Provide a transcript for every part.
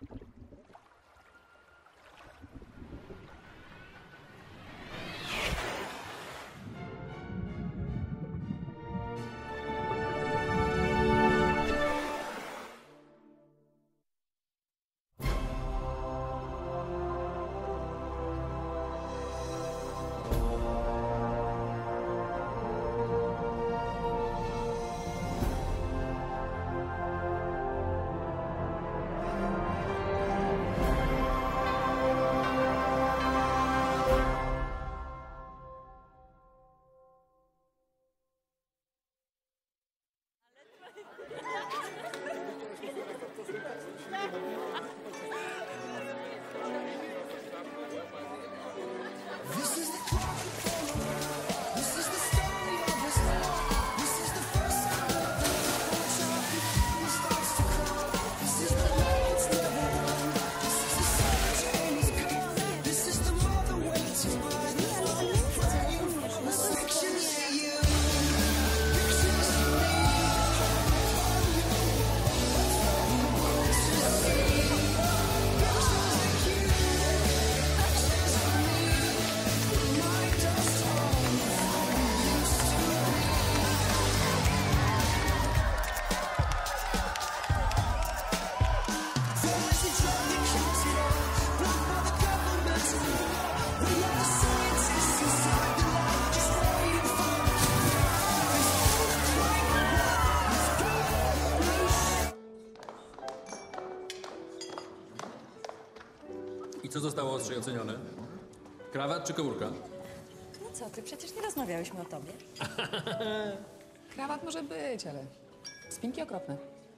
I co zostało ostrzej ocenione? Krawat czy komórka? No co ty, przecież nie rozmawiałyśmy o tobie. Krawat może być, ale spinki okropne.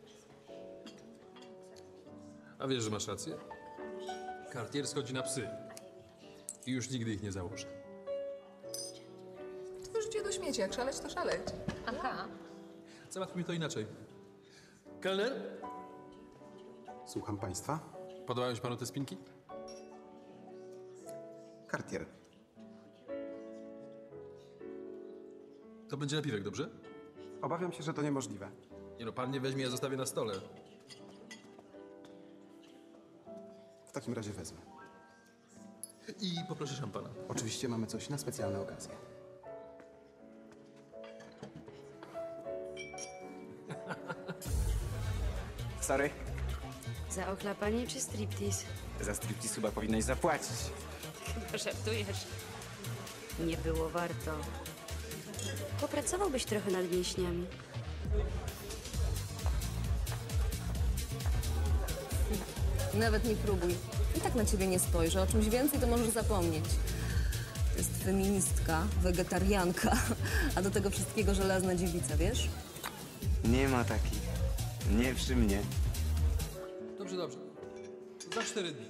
A wiesz, że masz rację? Cartier schodzi na psy. I już nigdy ich nie założę. To już idzie do śmieci, jak szaleć, to szaleć. Aha. Załatwmy to inaczej. Kelner? Słucham państwa. Podobają się panu te spinki? Cartier. To będzie napiwek, dobrze? Obawiam się, że to niemożliwe. Nie no, pan nie weźmie, ja zostawię na stole. W takim razie wezmę. I poproszę szampana. Oczywiście mamy coś na specjalne okazje. Sorry, Za ochlapanie czy striptease? za striptease chyba powinnaś zapłacić. Chyba żartujesz. Nie było warto. Popracowałbyś trochę nad mięśniami. Nawet nie próbuj. I tak na ciebie nie spojrzę. O czymś więcej to możesz zapomnieć. To jest feministka, wegetarianka, a do tego wszystkiego żelazna dziewica, wiesz? Nie ma takich. Nie przy mnie. Dobrze, dobrze. Za 4 dni.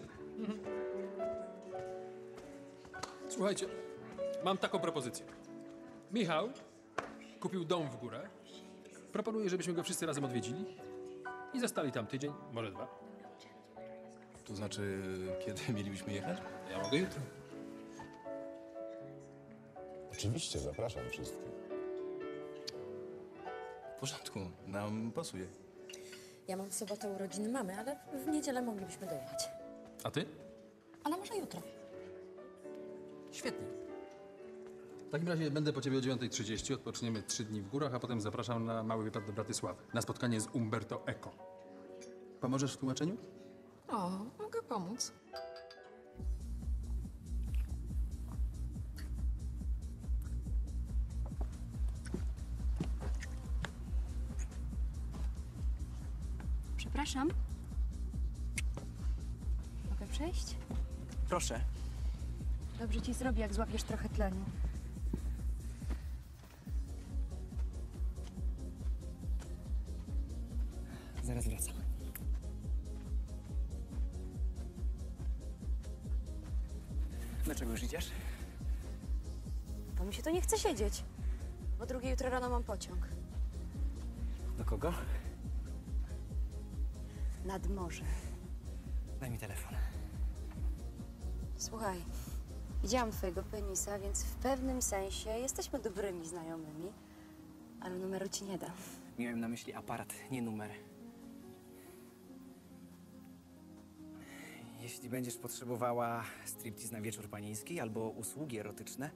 Słuchajcie, mam taką propozycję. Michał kupił dom w górę. Proponuję, żebyśmy go wszyscy razem odwiedzili i zostali tam tydzień, może 2. To znaczy, kiedy mielibyśmy jechać? Ja mogę jutro. Oczywiście, zapraszam wszystkich. W porządku, nam pasuje. Ja mam w sobotę urodziny mamy, ale w niedzielę moglibyśmy dojechać. A ty? Ale może jutro. Świetnie. W takim razie będę po ciebie o 9:30, odpoczniemy 3 dni w górach, a potem zapraszam na mały wypad do Bratysławy, na spotkanie z Umberto Eco. Pomożesz w tłumaczeniu? O, mogę pomóc. Przepraszam. Mogę przejść? Proszę. Dobrze ci zrobi, jak złapiesz trochę tlenu. Zaraz wracam. Dlaczego już idziesz? Bo mi się to nie chce siedzieć. Bo 2 jutro rano mam pociąg. Do kogo? Nad morze. Daj mi telefon. Słuchaj, widziałam twojego penisa, więc w pewnym sensie jesteśmy dobrymi znajomymi, ale numeru ci nie dam. Miałem na myśli aparat, nie numer. Jeśli będziesz potrzebowała striptease na wieczór panieński albo usługi erotyczne,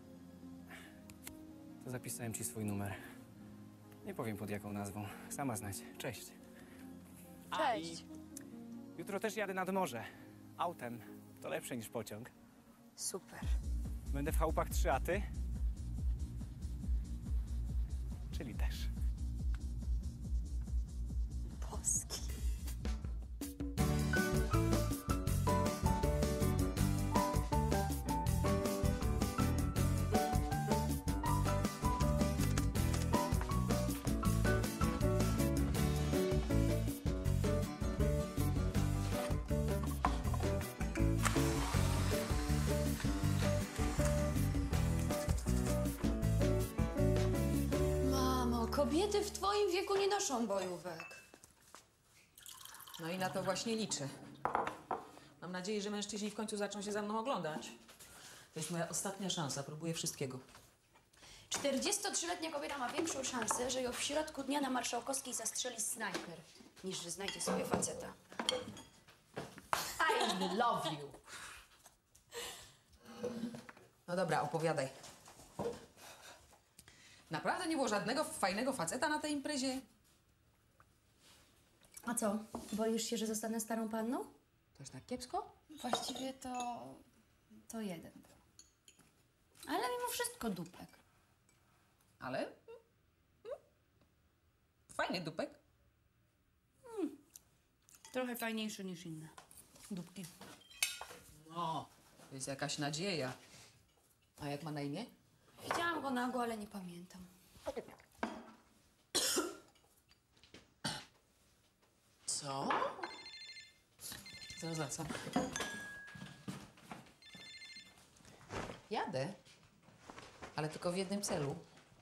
to zapisałem ci swój numer. Nie powiem pod jaką nazwą. Sama znać. Cześć. Cześć. Jutro też jadę nad morze. Autem. To lepsze niż pociąg. Super. Będę w chałupach 3, a ty? Czyli też. Boski. Mamo, kobiety w twoim wieku nie noszą bojówek. No i na to właśnie liczę. Mam nadzieję, że mężczyźni w końcu zaczną się za mną oglądać. To jest moja ostatnia szansa, próbuję wszystkiego. 43-letnia kobieta ma większą szansę, że ją w środku dnia na Marszałkowskiej zastrzeli snajper, niż że znajdzie sobie faceta. I love you. No dobra, opowiadaj. Naprawdę nie było żadnego fajnego faceta na tej imprezie? A co, boisz się, że zostanę starą panną? To jest tak kiepsko? Właściwie to jeden. Ale mimo wszystko dupek. Ale... Fajny dupek. Trochę fajniejszy niż inne dupki. No, to jest jakaś nadzieja. A jak ma na imię? Widziałam go nago, ale nie pamiętam. Co? Zaraz wracam. Jadę, ale tylko w jednym celu.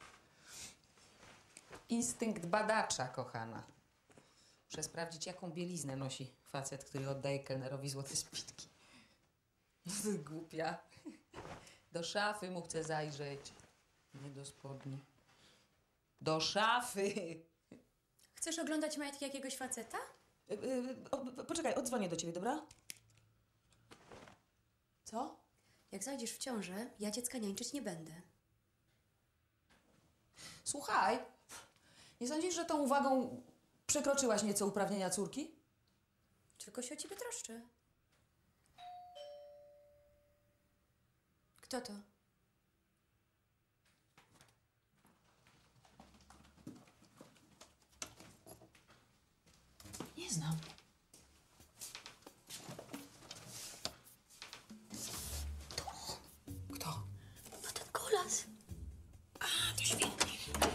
Instynkt badacza, kochana. Muszę sprawdzić, jaką bieliznę nosi facet, który oddaje kelnerowi złote spitki. No ty głupia. Do szafy mu chcę zajrzeć. Nie do spodni. Do szafy! Chcesz oglądać majtki jakiegoś faceta? Poczekaj, odzwonię do ciebie, dobra? Co? Jak zajdziesz w ciążę, ja dziecka niańczyć nie będę. Słuchaj, nie sądzisz, że tą uwagą przekroczyłaś nieco uprawnienia córki? Tylko się o ciebie troszczę. Kto to? Nie znam. Kto? No ten kolas. To świetnie.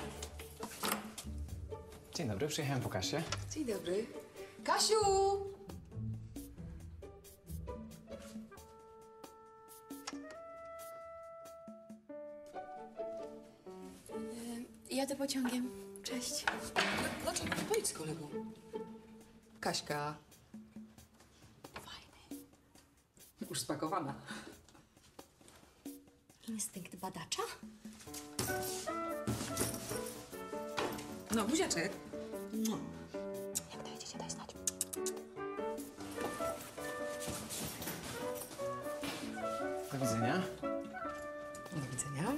Dzień dobry, przyjechałem po kasie. Dzień dobry. Kasiu! Jadę pociągiem. Cześć. Dlaczego? Pojdź z kolegą. Kaśka. Fajny. Już spakowana. Instynkt badacza? No, buziaczek. No. Jak dojedziecie, daj znać. Do widzenia. Do widzenia.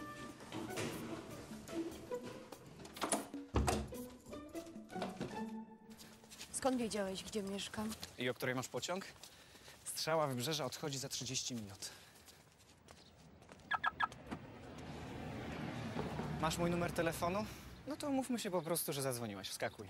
Skąd wiedziałeś, gdzie mieszkam? I o której masz pociąg? Strzała Wybrzeża odchodzi za 30 minut. Masz mój numer telefonu? No to mówmy się po prostu, że zadzwoniłaś. Wskakuj.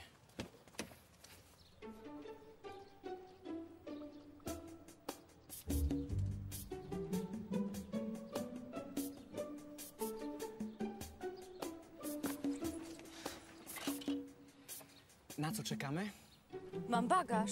Na co czekamy? Mam bagaż.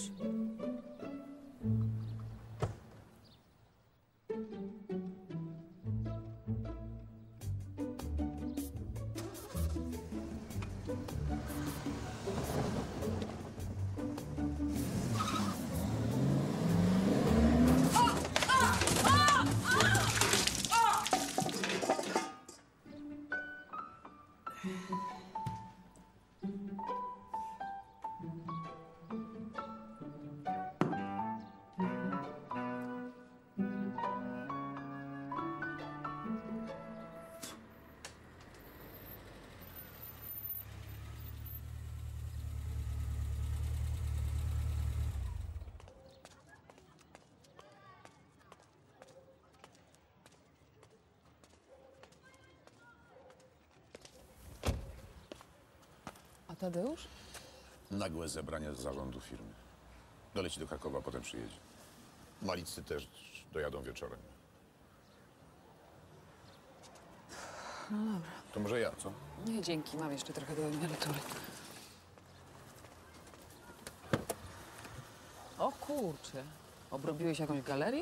A Tadeusz? Nagłe zebranie z zarządu firmy. Doleci do Krakowa, potem przyjedzie. Malicy też dojadą wieczorem. No dobra. To może ja, co? Nie, dzięki. Mam jeszcze trochę do emerytury. O kurczę. Obrobiłeś jakąś galerię?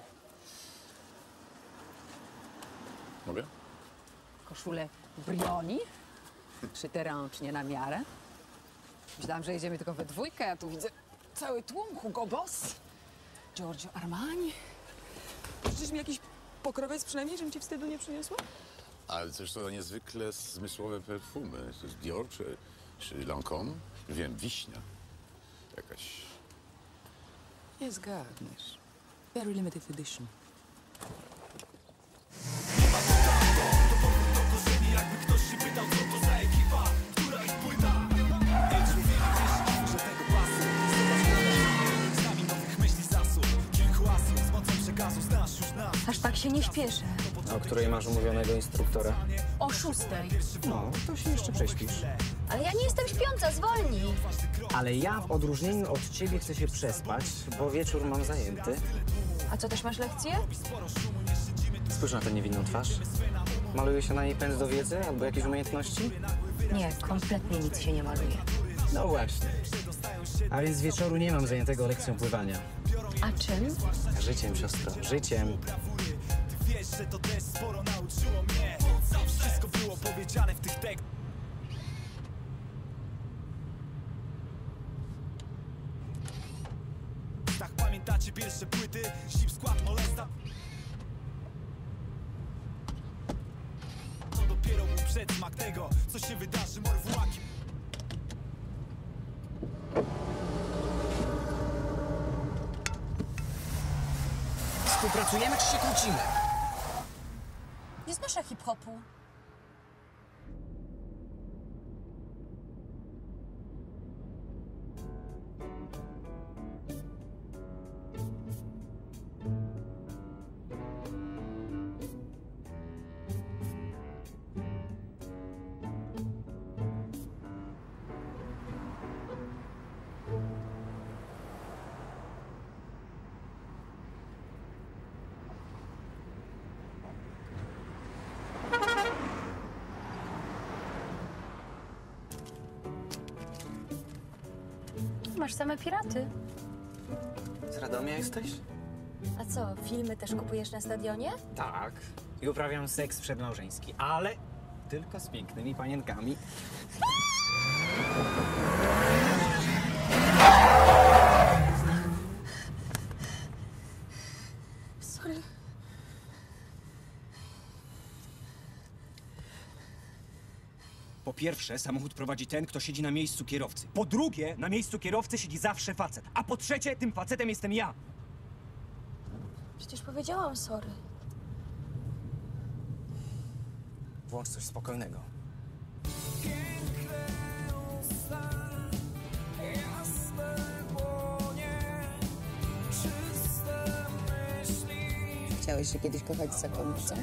Mogę? Koszulę Brioni? Szyte ręcznie na miarę? Myślałam, że jedziemy tylko we dwójkę, a tu widzę cały tłum. Hugo Boss, Giorgio Armani. Życzysz mi jakiś pokrowiec przynajmniej, żebym ci wstydu nie przyniosła? Ale też to niezwykle zmysłowe perfumy. To jest Dior czy Lancôme? Wiem, wiśnia. Jakaś. Nie zgadniesz. Very limited edition. Aż tak się nie śpieszę. O której masz umówionego instruktora? O 6. No, to się jeszcze prześpisz. Ale ja nie jestem śpiąca, zwolnij. Ale ja w odróżnieniu od ciebie chcę się przespać, bo wieczór mam zajęty. A co, też masz lekcję? Spójrz na tę niewinną twarz. Maluje się na niej pęd do wiedzy albo jakieś umiejętności? Nie, kompletnie nic się nie maluje. No właśnie. A więc z wieczoru nie mam zajętego lekcją pływania. A czym? Życiem, siostro, życiem. Wiesz, że to też sporo nauczyło mnie. Wszystko było powiedziane w tych tekstach. Tak pamiętacie pierwsze płyty? Zip, skład, molesta. To dopiero był przedsmak tego, co się wydarzy morwłaki. Współpracujemy czy się kłócimy? Nie znoszę hip-hopu. Masz same piraty. Z Radomia jesteś? A co, filmy też kupujesz na stadionie? Tak. I uprawiam seks przedmałżeński, ale tylko z pięknymi panienkami. Sorry. Po pierwsze, samochód prowadzi ten, kto siedzi na miejscu kierowcy. Po drugie, na miejscu kierowcy siedzi zawsze facet. A po trzecie, tym facetem jestem ja. Przecież powiedziałam sorry. Włącz coś spokojnego. Chciałeś się kiedyś kochać z zakonnicą?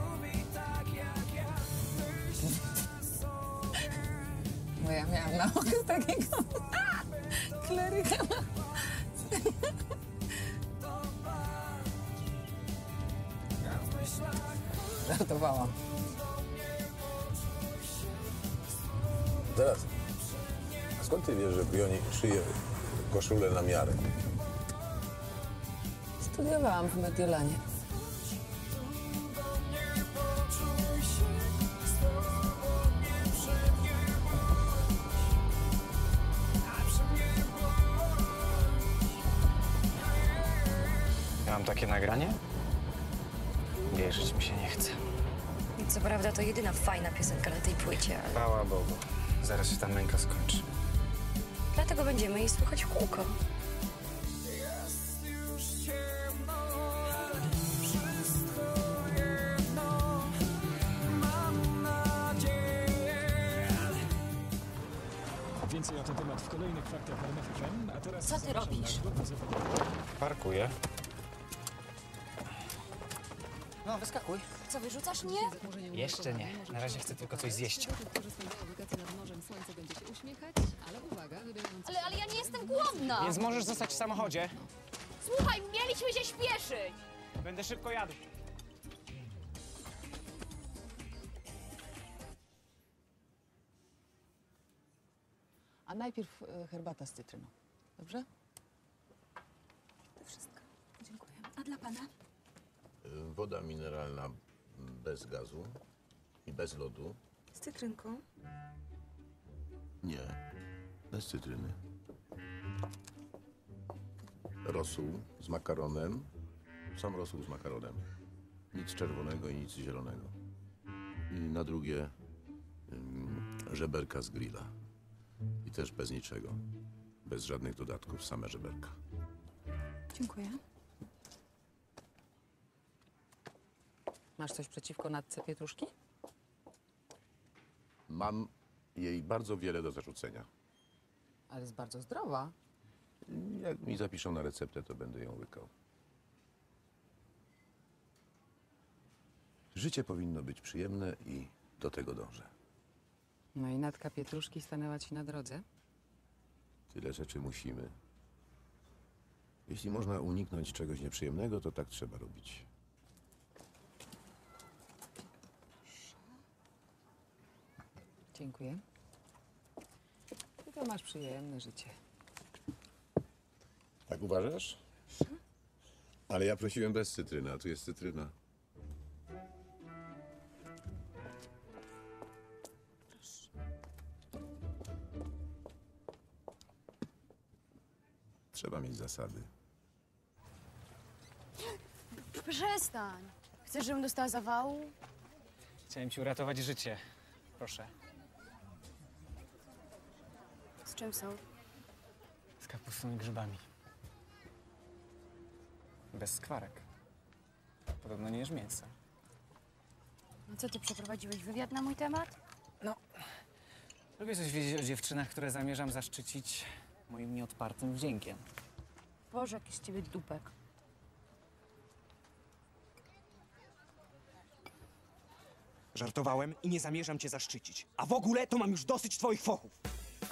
Bo ja miałam na oku takiego kleryka. Żartowałam. Teraz. A skąd ty wiesz, że Brioni szyje koszulę na miarę? Studiowałam w Mediolanie. Ja mam takie nagranie? Wierzyć mi się nie chce. Co prawda to jedyna fajna piosenka na tej płycie, ale Chwała Bogu. Zaraz się ta męka skończy. dlatego będziemy jej słuchać w kółko. Więcej na ten temat w kolejnych faktach RMF FM, a teraz... Co ty robisz? Parkuję. No, wyskakuj. Co, wyrzucasz mnie? Jeszcze nie. Na razie chcę tylko coś zjeść. Ale ja nie jestem głodna. Więc możesz zostać w samochodzie. Słuchaj, mieliśmy się śpieszyć. Będę szybko jadł. A najpierw herbata z cytryną. Dobrze? To wszystko. Dziękuję. A dla pana? Woda mineralna bez gazu i bez lodu. Z cytrynką. Nie, bez cytryny. Rosół z makaronem. Sam rosół z makaronem. Nic czerwonego i nic zielonego. I na drugie żeberka z grilla. I też bez niczego. Bez żadnych dodatków, same żeberka. Dziękuję. Masz coś przeciwko natce pietruszki? Mam jej bardzo wiele do zarzucenia. Ale jest bardzo zdrowa. Jak mi zapiszą na receptę, to będę ją łykał. Życie powinno być przyjemne i do tego dążę. No i natka pietruszki stanęła ci na drodze? Tyle rzeczy musimy. Jeśli można uniknąć czegoś nieprzyjemnego, to tak trzeba robić. Dziękuję. Ty to masz przyjemne życie. Tak uważasz? Ale ja prosiłem bez cytryny, a tu jest cytryna. Trzeba mieć zasady. Przestań. Chcesz, żebym dostała zawału? Chciałem ci uratować życie. Proszę. Z czym są? Z kapustą i grzybami. Bez skwarek. Podobno nie jesz mięsa. No co, ty przeprowadziłeś wywiad na mój temat? No, lubię coś wiedzieć o dziewczynach, które zamierzam zaszczycić moim nieodpartym wdziękiem. Boże, jaki z ciebie dupek. Żartowałem i nie zamierzam cię zaszczycić. A w ogóle to mam już dosyć twoich fochów.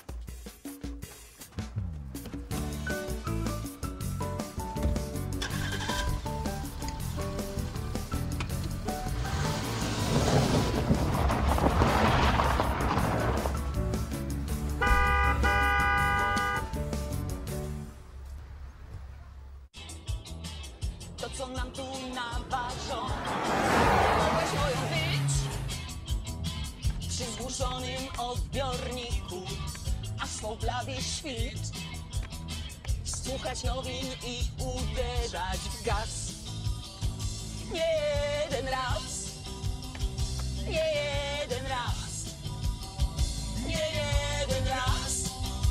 To, co nam tu naważą, mogłeś moją być przy zgłuszonym odbiorniku, aż swą blady świt, słuchać nowin i uderzać w gaz. Nie jeden raz, nie jeden raz, nie jeden raz.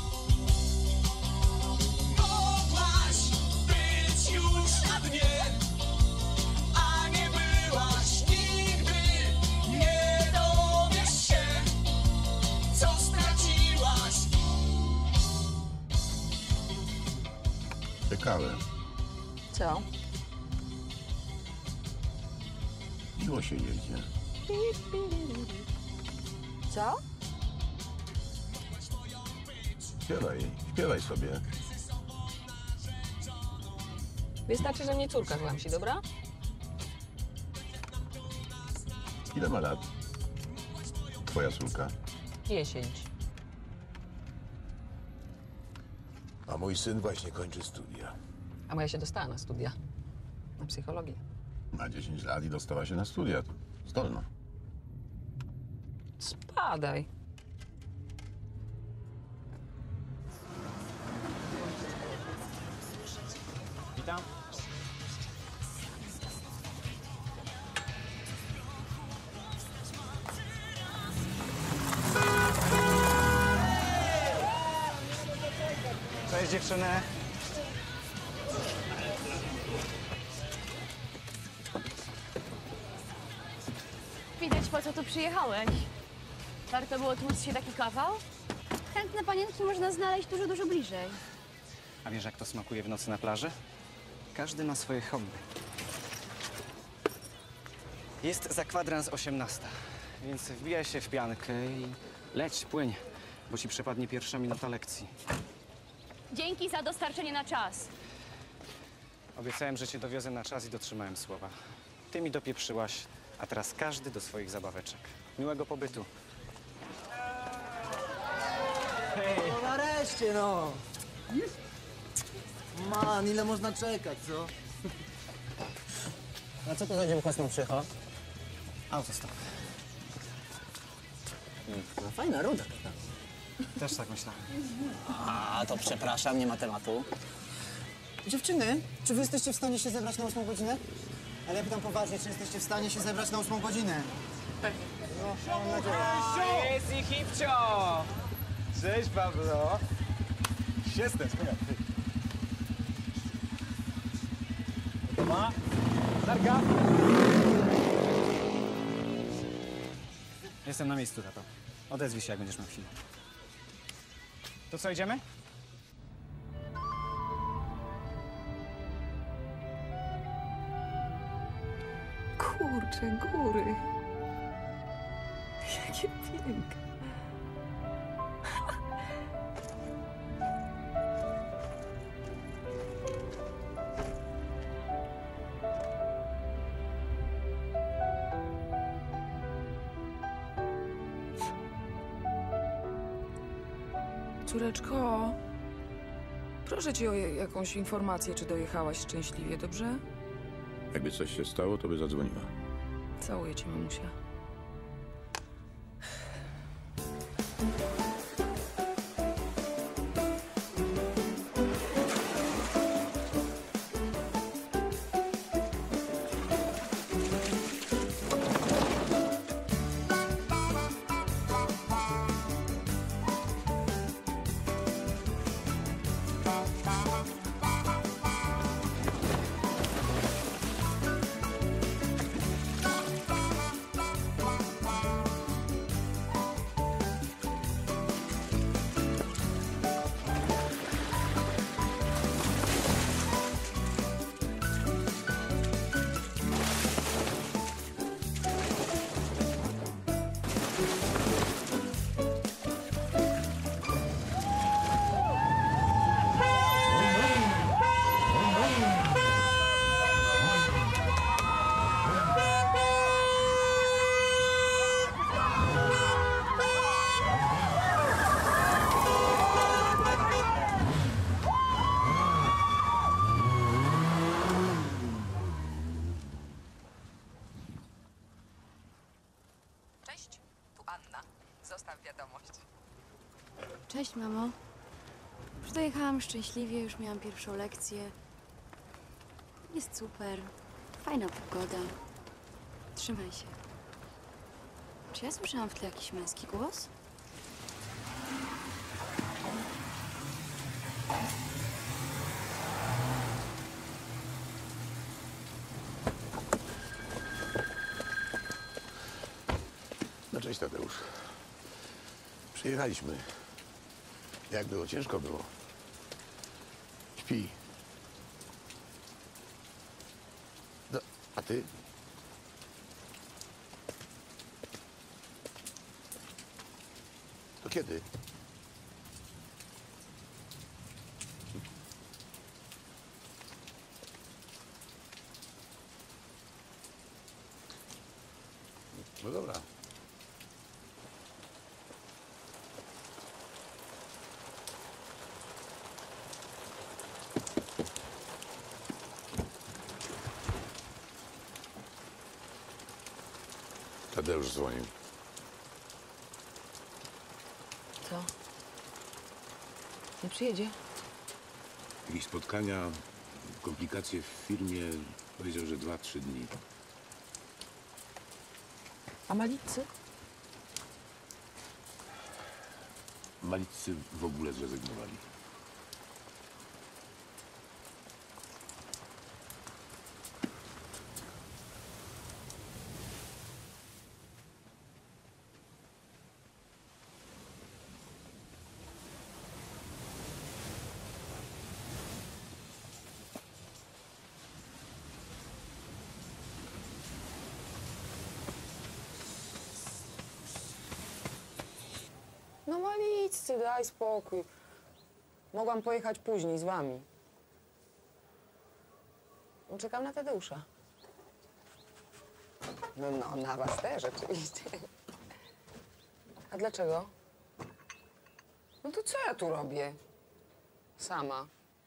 Mogłaś być już na dnie, a nie byłaś nigdy. Nie dowiesz się, co straciłaś. Ciekawe. Co? Miło się jedzie. Co? Śpiewaj sobie. Wystarczy, że mnie córka złamsi, dobra? Ile ma lat twoja córka? 10. A mój syn właśnie kończy studia. A moja się dostała na studia. Na psychologię. Ma 10 lat i dostała się na studia. Zdolna. Spadaj. Witam. Cześć dziewczyny. Widać, po co tu przyjechałeś. Warto było tłuc się taki kawał? Chętne panienki można znaleźć dużo bliżej. A wiesz, jak to smakuje w nocy na plaży? Każdy ma swoje hobby. Jest za kwadrans 18, więc wbijaj się w piankę i leć, płyń, bo ci przepadnie pierwsza minuta lekcji. Dzięki za dostarczenie na czas. Obiecałem, że cię dowiozę na czas i dotrzymałem słowa. Ty mi dopieprzyłaś, a teraz każdy do swoich zabaweczek. Miłego pobytu. No nareszcie, no! Man, ile można czekać, co? A co to za dziełko nam przyjechał? Autostop. No fajna ruda taka. Też tak myślałem. A, to przepraszam, nie ma tematu. Dziewczyny, czy wy jesteście w stanie się zebrać na 8 godzinę? Ale ja pytam poważnie, czy jesteście w stanie się zebrać na 8 godzinę? Pewnie. No, mam nadzieję. Jest i Hipcio! Cześć, Pablo. Jestem, słuchaj. Ma? Darka? Jestem na miejscu, tato. Odezwij się, jak będziesz miał chwilę. To co, idziemy? Kurczę, góry. Jakie piękne. Córeczko, proszę cię o jakąś informację, czy dojechałaś szczęśliwie, dobrze? Jakby coś się stało, to by zadzwoniła. Całuję cię, mamusia. Cześć, tu Anna. Zostaw wiadomość. Cześć, mamo. Już dojechałam szczęśliwie, już miałam pierwszą lekcję. Jest super. Fajna pogoda. Trzymaj się. Czy ja słyszałam w tle jakiś męski głos? No cześć, Tadeusz. Przyjechaliśmy. Jak było? Ciężko było. Śpi. No, a ty? To kiedy? No dobra. Tadeusz dzwonił. Co? Nie przyjedzie? Jakieś spotkania, komplikacje w firmie. Powiedział, że 2-3 dni. A Malicy? Malicy w ogóle zrezygnowali. Krysty, daj spokój. Mogłam pojechać później z wami. Czekam na Tadeusza. No, na was też oczywiście. A dlaczego? No to co ja tu robię? Sama.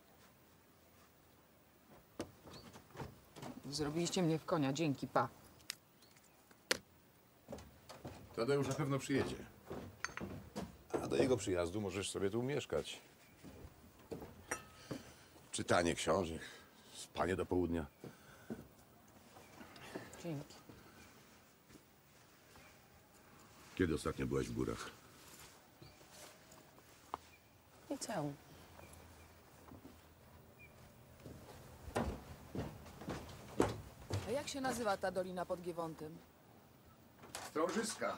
Zrobiliście mnie w konia, dzięki, pa. Tadeusz na pewno przyjedzie. A do jego przyjazdu możesz sobie tu mieszkać. Czytanie książek, spanie do południa. Dzięki. Kiedy ostatnio byłaś w górach? Liceum. A jak się nazywa ta dolina pod Giewontem? Stążyska.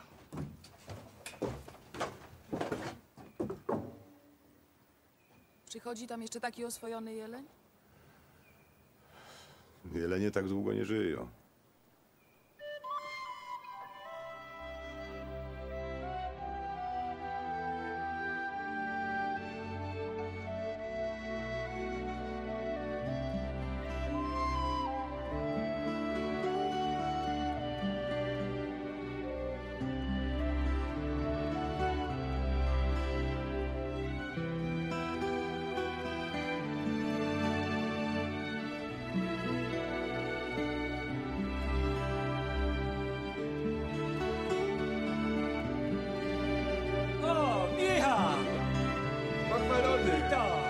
Przychodzi tam jeszcze taki oswojony jeleń? Jelenie tak długo nie żyją. O, Michał! Pochwalony! Witam!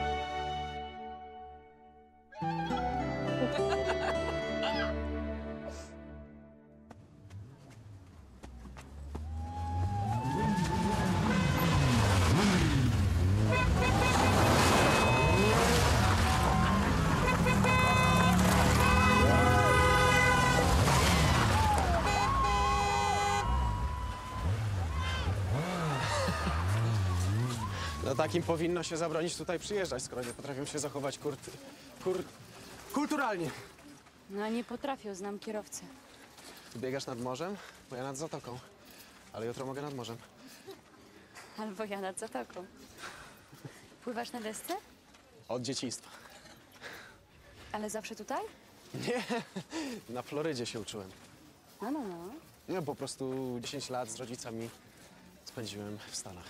No takim powinno się zabronić tutaj przyjeżdżać, skoro nie potrafią się zachować kulturalnie. No nie potrafię, znam kierowcę. Ty biegasz nad morzem, bo ja nad zatoką. Ale jutro mogę nad morzem. Albo ja nad zatoką. Pływasz na desce? Od dzieciństwa. Ale zawsze tutaj? Nie, na Florydzie się uczyłem. No. Nie, po prostu 10 lat z rodzicami spędziłem w Stanach.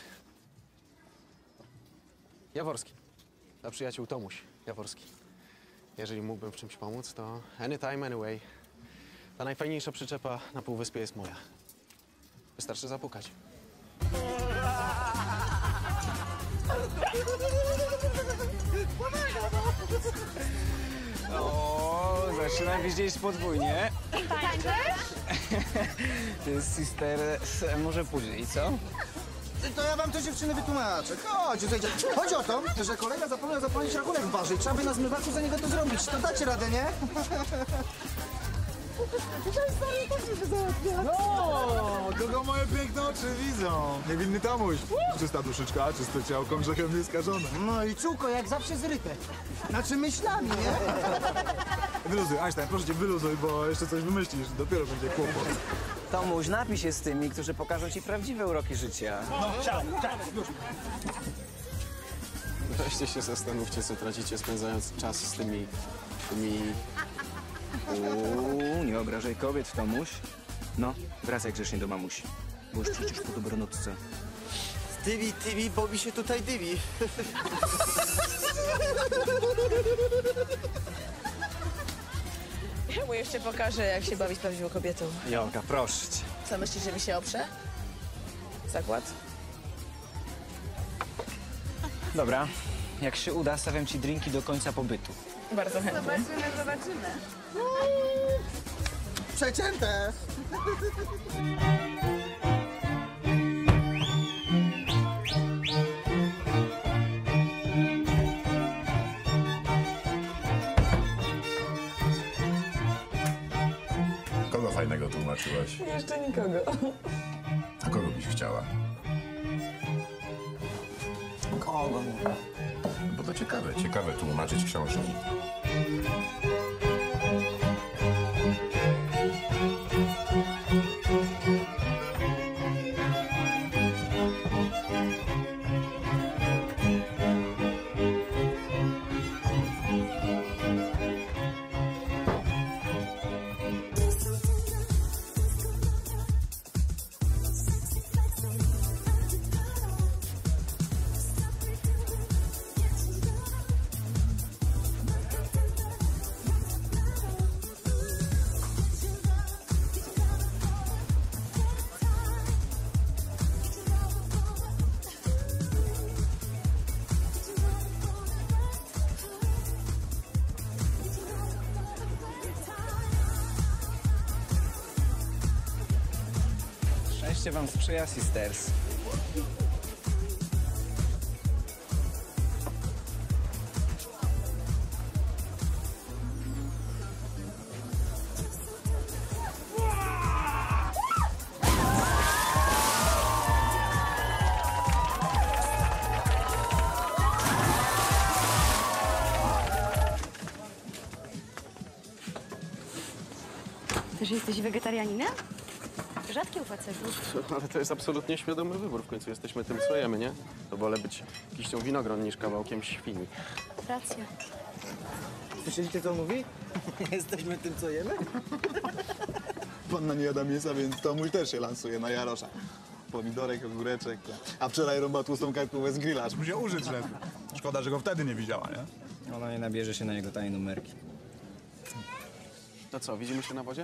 Jaworski. Dla przyjaciół Tomuś Jaworski. Jeżeli mógłbym w czymś pomóc, to anytime, anyway. Ta najfajniejsza przyczepa na półwyspie jest moja. Wystarczy zapukać. O, zaczynam widzieć podwójnie. To jest sister, może później, co? To ja wam to dziewczyny wytłumaczę. Chodź, słuchajcie. Chodzi o to, że kolega zapomniał zapalić rachunek w barze i trzeba by na zmywaku za niego to zrobić. To dacie radę, nie? No, kogo moje piękne oczy widzą? Niewinny Tomuś. Czysta duszyczka, czyste ciałko, grzechem nieskażone. No i czułko, jak zawsze zryte. Znaczy myślami, nie? Wyluzuj, Einstein, proszę cię, wyluzuj, bo jeszcze coś wymyślisz. Dopiero będzie kłopot. Tomuś, napij się z tymi, którzy pokażą ci prawdziwe uroki życia. Weźcie się zastanówcie, co tracicie spędzając czas z tymi... Nie obrażaj kobiet, Tomuś. No, wracaj grzecznie do mamusi, bo już przecież po dobranocce. Dywi, bo mi się tutaj dywi. Ja mu jeszcze pokażę, jak się bawić prawdziwą kobietą. Jolka, proszę cię. Co, myślisz, że mi się oprze? Zakład? Dobra, jak się uda, stawiam ci drinki do końca pobytu. Bardzo chętnie. Zobaczymy. Przecięte! Kogo fajnego tłumaczyłaś? Jeszcze nikogo. A kogo byś chciała? Kogo? Bo to ciekawe tłumaczyć książki. Szczęście wam sprzyja, sisters. Też jesteś wegetarianinem? Rzadki u facetów. Ale to jest absolutnie świadomy wybór. W końcu jesteśmy tym, co jemy, nie? To wolę być kiścią winogron niż kawałkiem świni. Racja. Słyszeliście, co mówi? Jesteśmy tym, co jemy? Panna nie jada mięsa, więc Tomuś też się lansuje na Jarosza. Pomidorek, ogóreczek. A wczoraj rąbał tłustą karkówę z grilla, aż musiał użyć lepiej. Szkoda, że go wtedy nie widziała, nie? Ona nie nabierze się na jego tajne numerki. To co, widzimy się na wodzie?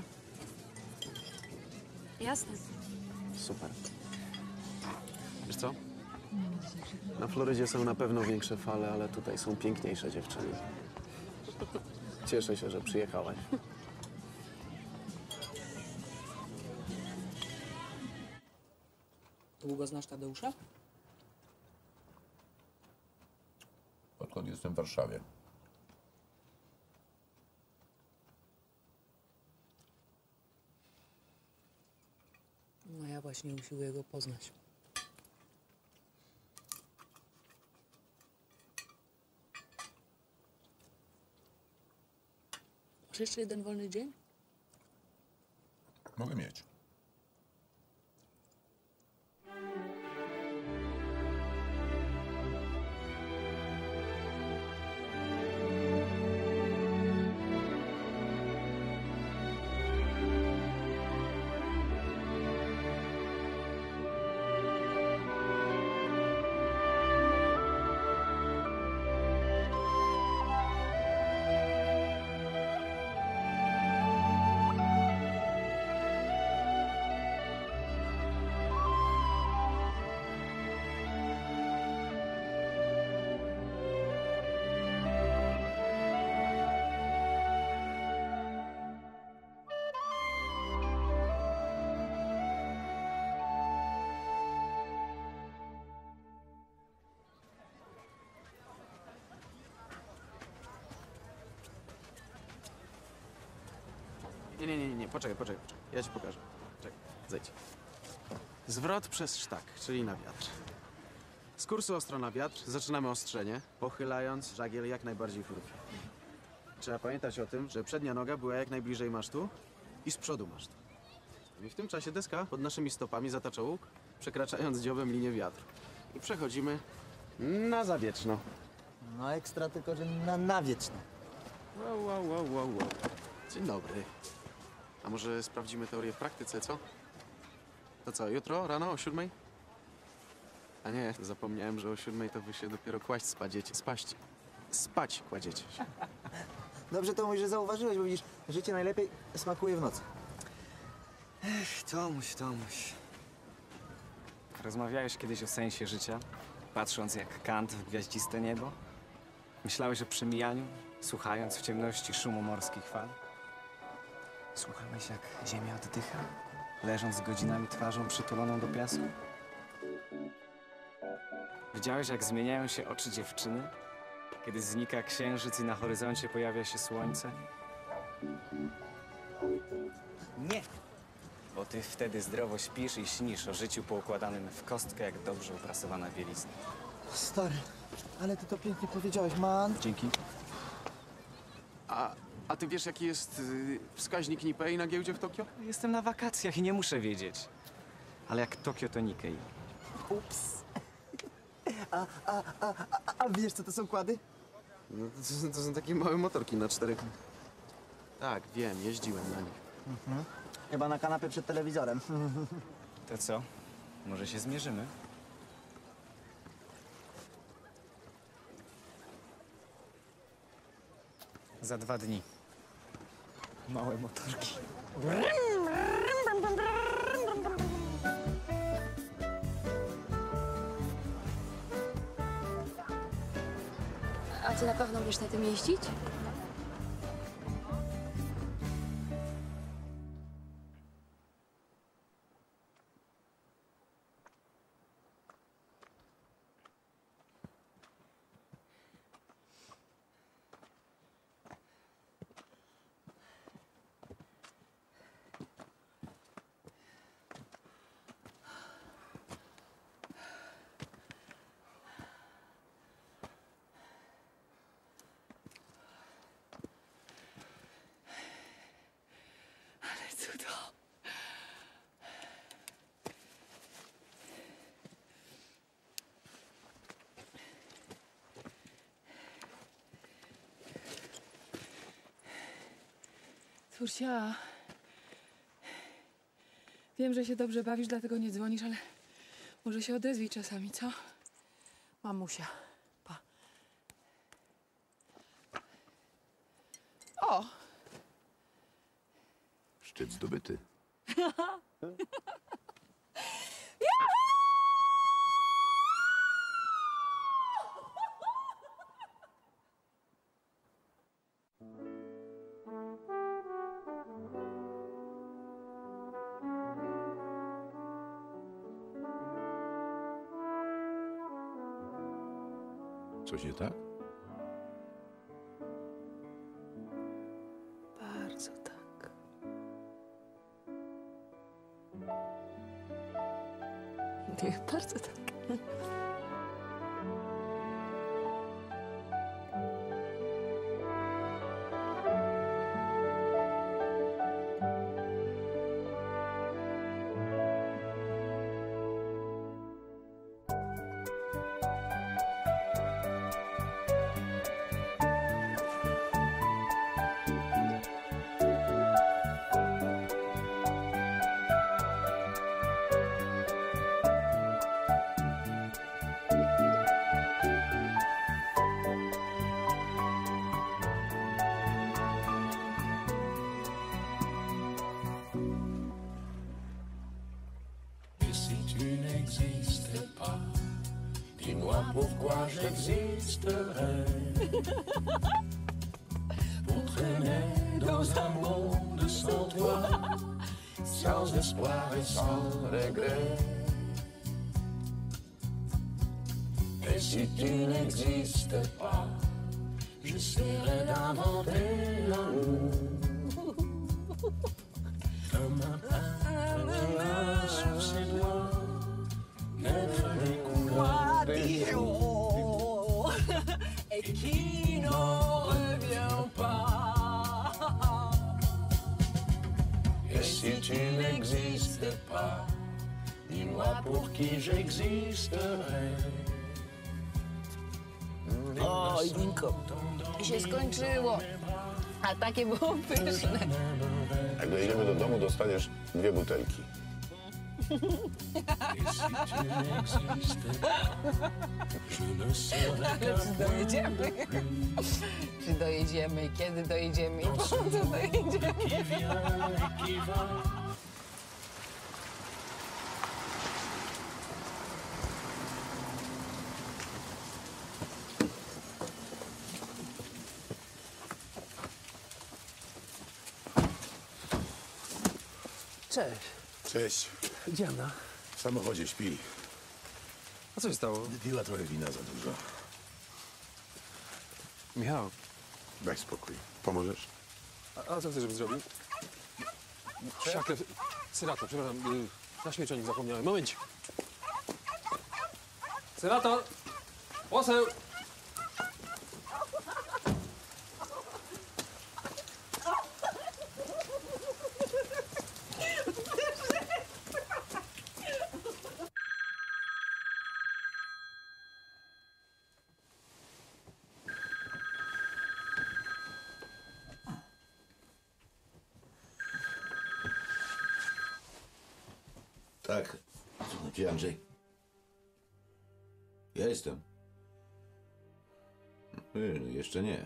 Jasne. Super. Wiesz co? Na Florydzie są na pewno większe fale, ale tutaj są piękniejsze dziewczyny. Cieszę się, że przyjechałaś. Długo znasz Tadeusza? Odkąd jestem w Warszawie. No ja właśnie usiłuję go poznać. Masz jeszcze jeden wolny dzień? Mogę mieć. Nie, poczekaj. Ja ci pokażę. Czekaj, zejdź. Zwrot przez sztak, czyli na wiatr. Z kursu ostro na wiatr zaczynamy ostrzenie, pochylając żagiel jak najbardziej w ruch. Trzeba pamiętać o tym, że przednia noga była jak najbliżej masztu i z przodu masztu. I w tym czasie deska pod naszymi stopami zatacza łuk, przekraczając dziobem linię wiatru. I przechodzimy na zawieczno. No ekstra, tylko że na wieczno. Wow. Dzień dobry. A może sprawdzimy teorię w praktyce, co? To co, jutro rano o 7:00? A nie, zapomniałem, że o 7:00 to wy się dopiero kłaść spać kładziecie się. Dobrze, Tomuś, że zauważyłeś, bo widzisz, życie najlepiej smakuje w nocy. Ech, Tomuś. Rozmawiałeś kiedyś o sensie życia, patrząc jak Kant w gwiaździste niebo? Myślałeś o przemijaniu, słuchając w ciemności szumu morskich fal? Słuchałeś, jak ziemia oddycha, leżąc godzinami twarzą przytuloną do piasku? Widziałeś, jak zmieniają się oczy dziewczyny, kiedy znika księżyc i na horyzoncie pojawia się słońce? Nie! Bo ty wtedy zdrowo śpisz i śnisz o życiu poukładanym w kostkę, jak dobrze uprasowana bielizna. Stary, ale ty to pięknie powiedziałeś, man. Dzięki. A ty wiesz, jaki jest wskaźnik Nikkei na giełdzie w Tokio? Jestem na wakacjach i nie muszę wiedzieć. Ale jak Tokio, to Nikkei. Ups. A wiesz, co to są kłady? No, to są takie małe motorki na 4. Tak, wiem, jeździłem na nich. Chyba na kanapie przed telewizorem. To co? Może się zmierzymy? Za 2 dni. Małe motorki. A ty na pewno będziesz na tym jeździć? Fursia, wiem, że się dobrze bawisz, dlatego nie dzwonisz, ale może się odezwij czasami, co? Mamusia, pa. O! Szczyt zdobyty. Coś nie tak? Bardzo tak. Nie, bardzo tak. Dis-moi pourquoi j'existerais pour traîner dans un monde sans toi, sans espoir et sans regret. Et si tu n'existais pas, j'essaierais d'inventer l'amour comme un peintre sur ses doigts, mettre les couleurs des jours et qui n'en revient pas. Et si tu n'existais pas, dis-moi pour qui j'existerais. O, Ilinko, się skończyło. A takie było pyszne. Jak dojedziemy do domu, dostaniesz 2 butelki. Ale czy dojedziemy? Czy dojedziemy? Kiedy dojedziemy? I po co dojedziemy? Cześć. Cześć. Gdzie Anna? W samochodzie śpi. A co się stało? Wypiła trochę wina za dużo. Michał. Daj spokój. Pomożesz? A co chcesz, żebym zrobił? Szakle... Syrato, przepraszam. Na śmierć o nich zapomniałem. Momencik. Syrato! Poseł! Tak. Gdzie Andrzej? Ja jestem. Jeszcze nie.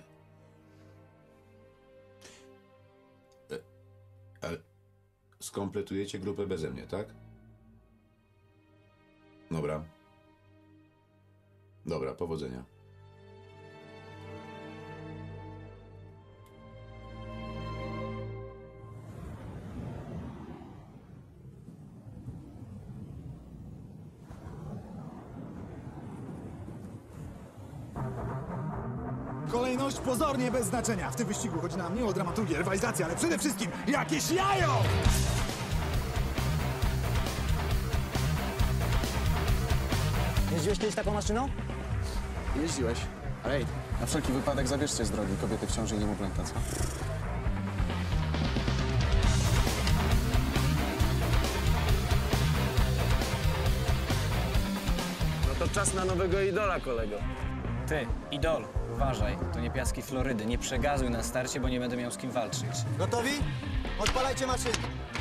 Ale skompletujecie grupę beze mnie, tak? Dobra. Dobra, powodzenia. Kolejność pozornie bez znaczenia. W tym wyścigu chodzi nam nie o dramaturgię, rywalizację, ale przede wszystkim jakieś jajo! Jeździłeś kiedyś taką maszyną? Jeździłeś. Ale ej, na wszelki wypadek zabierzcie z drogi kobiety w ciąży i niemowlęta, co? No to czas na nowego idola, kolego. Ty, idol, uważaj. To nie piaski Florydy. Nie przegazuj na starcie, bo nie będę miał z kim walczyć. Gotowi? Odpalajcie maszyny.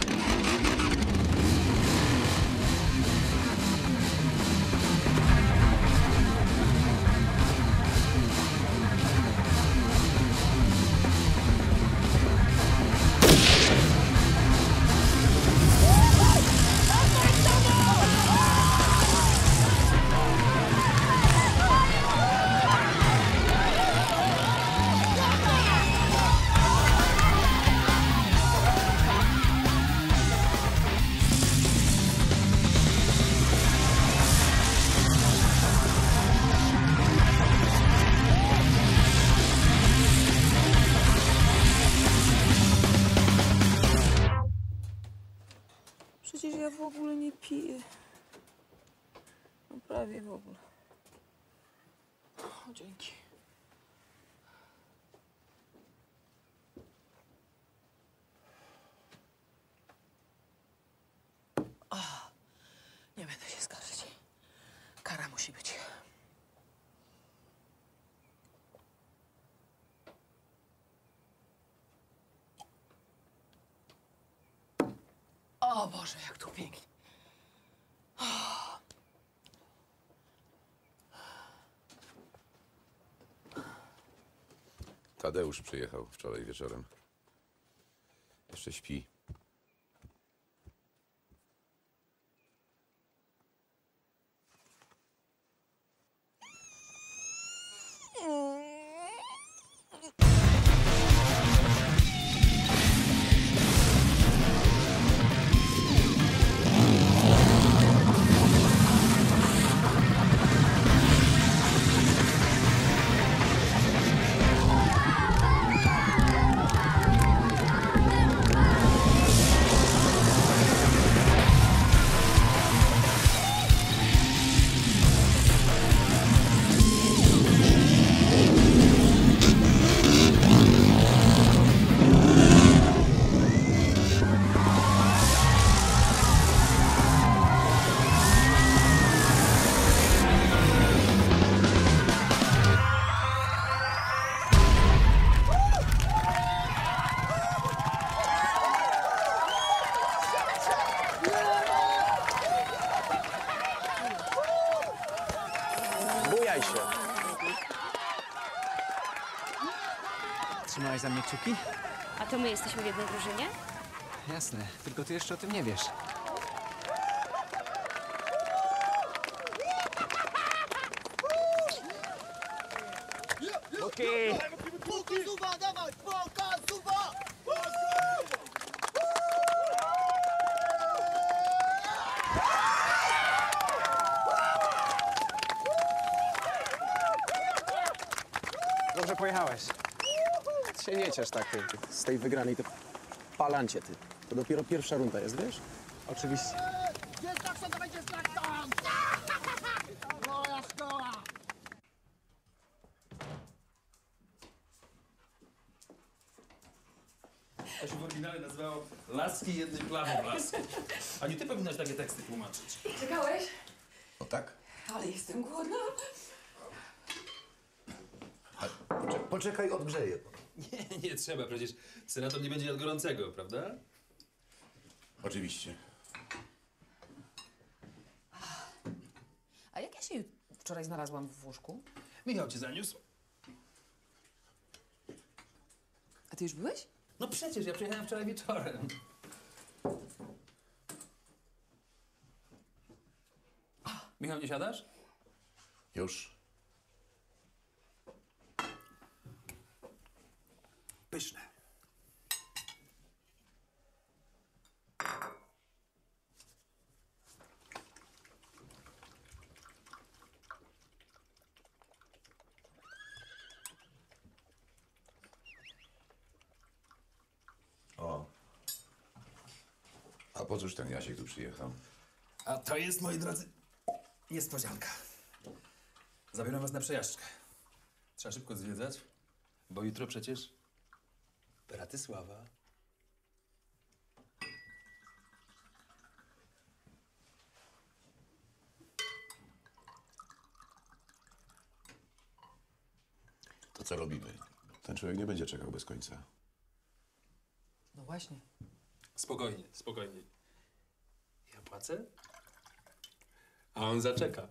Przecież ja w ogóle nie piję. No prawie w ogóle. O, dzięki. O, nie będę się skarżyć. Kara musi być. O Boże, jak tu pięknie. Tadeusz przyjechał wczoraj wieczorem. Jeszcze śpi. Bujaj się. Trzymałeś za mnie kciuki? A to my jesteśmy w jednej drużynie? Jasne, tylko ty jeszcze o tym nie wiesz. Okej. Pokazuwa, dawaj! Pokazuwa! Dobrze pojechałeś. Ty się nie ciesz tak ty, z tej wygranej, to palancie ty. To dopiero pierwsza runda jest, wiesz? Oczywiście. Jest Jackson, to będzie Jackson! Moja szkoła! To się w oryginale nazywało Laski jednym plamą blasku. Aniu, ty powinnaś takie teksty tłumaczyć. Czekałeś? O tak? Ale jestem głodna. Poczekaj, odgrzeję. Nie trzeba, przecież senator nie będzie jadł gorącego, prawda? Oczywiście. A jak ja się wczoraj znalazłam w łóżku? Michał cię zaniósł. A ty już byłeś? No przecież, ja przyjechałem wczoraj wieczorem. Michał, nie siadasz? Już. Pyszne. O. A po cóż ten Jasiek tu przyjechał? A to jest, moi drodzy, niespodzianka. Zabieram was na przejażdżkę. Trzeba szybko zwiedzać, bo jutro przecież Bratysława. To co robimy? Ten człowiek nie będzie czekał bez końca. No właśnie. Spokojnie, spokojnie. Ja płacę, a on zaczeka.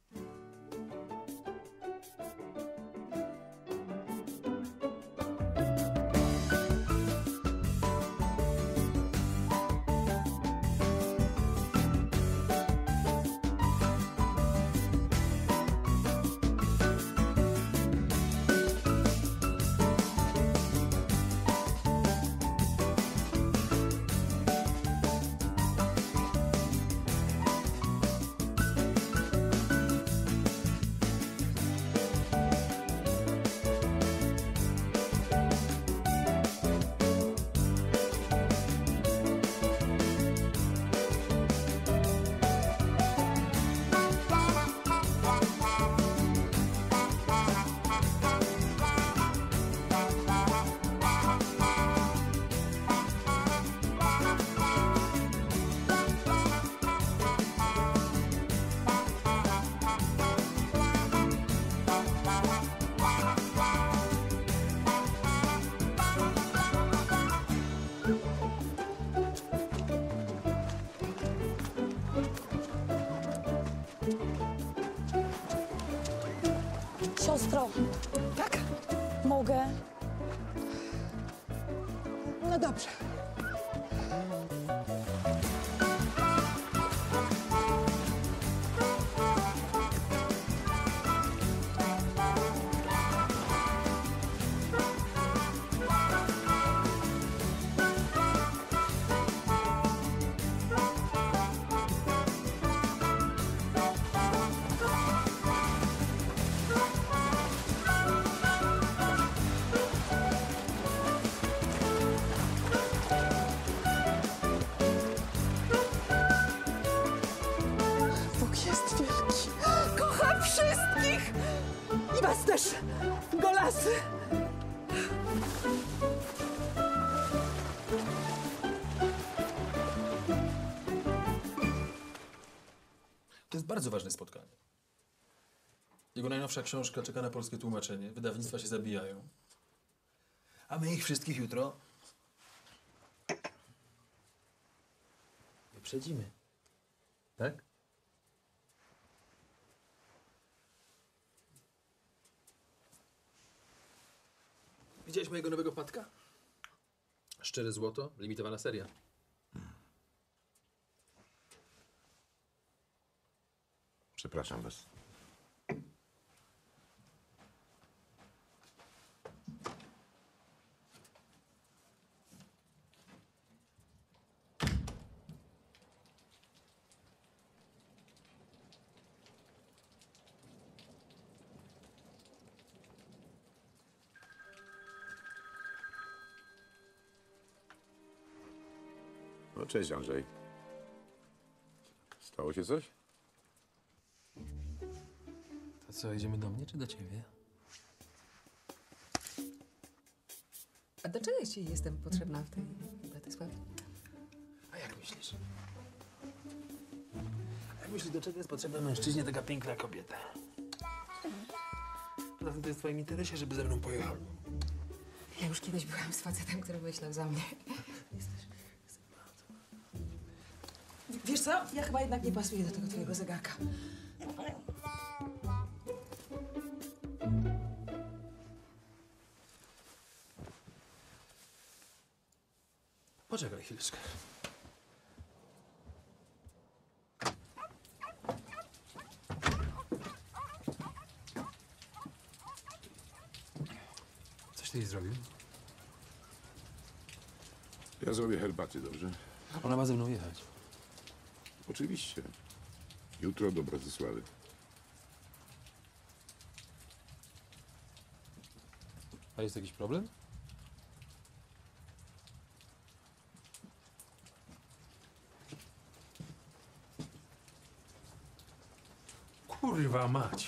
Siostro, tak? Mogę? No dobrze. Bóg jest wielki. Kocham wszystkich! I was też, golasy! To jest bardzo ważne spotkanie. Jego najnowsza książka czeka na polskie tłumaczenie. Wydawnictwa się zabijają. A my ich wszystkich jutro wyprzedzimy. Tak? Widziałeś mojego nowego patka? Szczere złoto, limitowana seria. Przepraszam was. No, cześć Andrzej. Stało się coś? To co, idziemy do mnie czy do ciebie? A do czego ci jestem potrzebna w tej Bratysławie? A jak myślisz? Jak myślisz, do czego jest potrzebna mężczyźnie taka piękna kobieta? Poza tym to jest w twoim interesie, żeby ze mną pojechał. Ja już kiedyś byłam z facetem, który myślał za mnie. Wiesz co? Ja chyba jednak nie pasuję do tego twojego zegarka. Poczekaj chwileczkę. Coś ty jej zrobił? Ja zrobię herbaty, dobrze? Ona ma ze mną jechać. Oczywiście. Jutro do Bratysławy. A jest jakiś problem? Kurwa mać.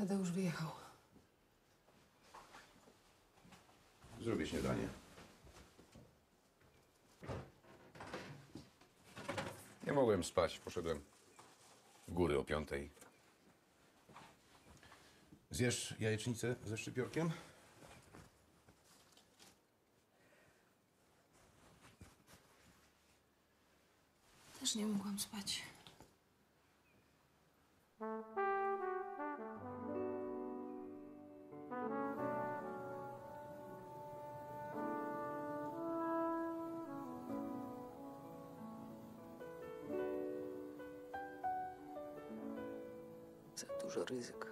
Tadeusz wyjechał. Zrobię śniadanie. Nie mogłem spać. Poszedłem w góry o 5. Zjesz jajecznicę ze szczypiorkiem? Też nie mogłam spać. Za dużo ryzyka.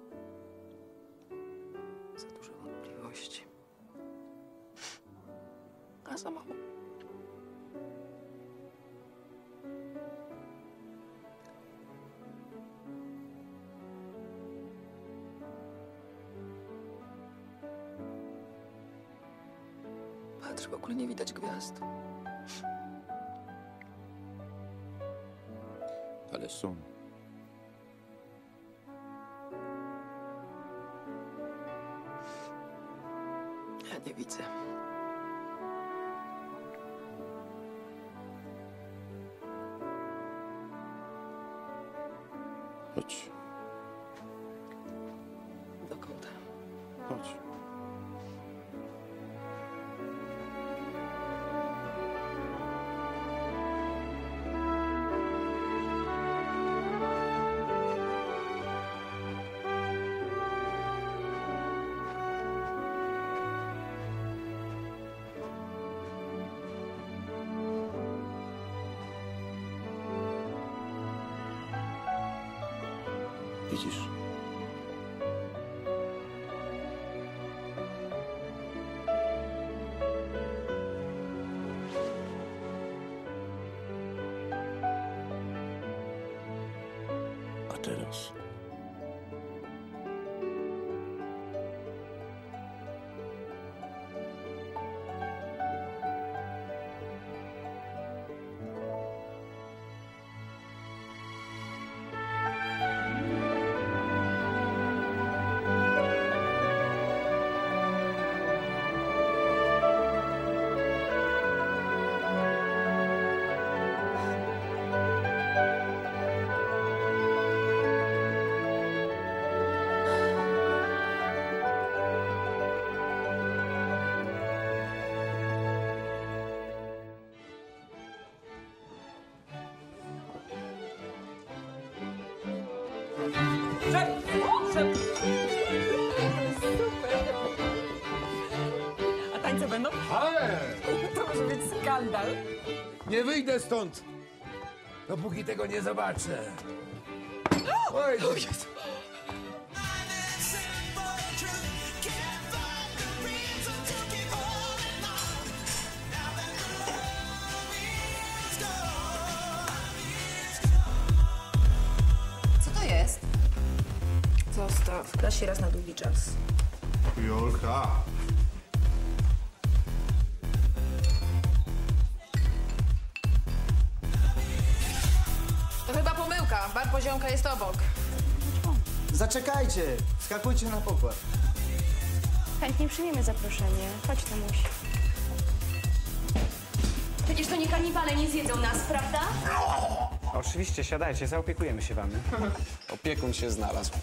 Za dużo wątpliwości. A za mało. Patrz, w ogóle nie widać gwiazd. Ale są. Ja nie widzę. Chodź. Dokąd? Chodź. Widzisz? A teraz? A tańce będą? Ale! To może być skandal. Nie wyjdę stąd, dopóki tego nie zobaczę. Oj, O Jezu. Co to jest? Zostaw. Da się raz na długi czas. Jolka. To chyba pomyłka. Bar Poziomka jest obok. Zaczekajcie, skakujcie na pokład. Chętnie przyjmiemy zaproszenie. Chodź, Tomuś. Przecież to nie kanibale nie zjedzą nas, prawda? Oczywiście, siadajcie, zaopiekujemy się wami. Opiekun się znalazł.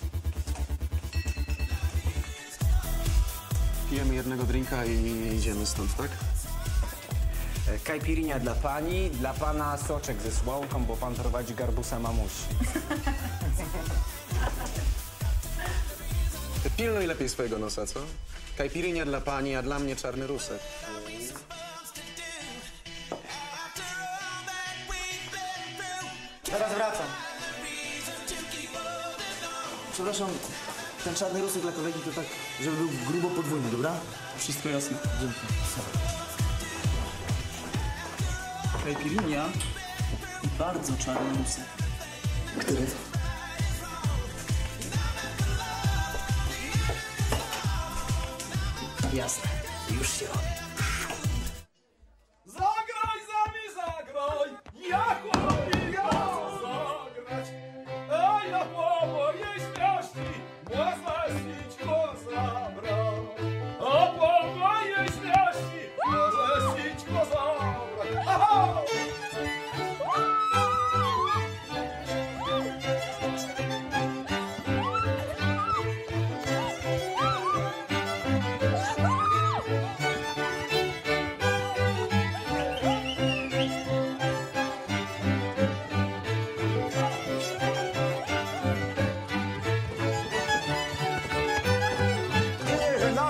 Pijemy jednego drinka i idziemy stąd, tak? Kajpirinia dla pani, dla pana soczek ze słomką, bo pan prowadzi garbusa mamusi. Ty pilnuj lepiej swojego nosa, co? Kajpirinia dla pani, a dla mnie czarny rusek. Zaraz wracam. Przepraszam, ten czarny rusek dla kolegi to tak, żeby był grubo podwójny, dobra? Wszystko jasne. Dzięki. Kajpirinia i bardzo czarny rusek. Który? Jasne, już się robi. Zagraj za mi, zagraj! Ja chłopie, ja chcę zagrać! Ej, na po mojej śmierci!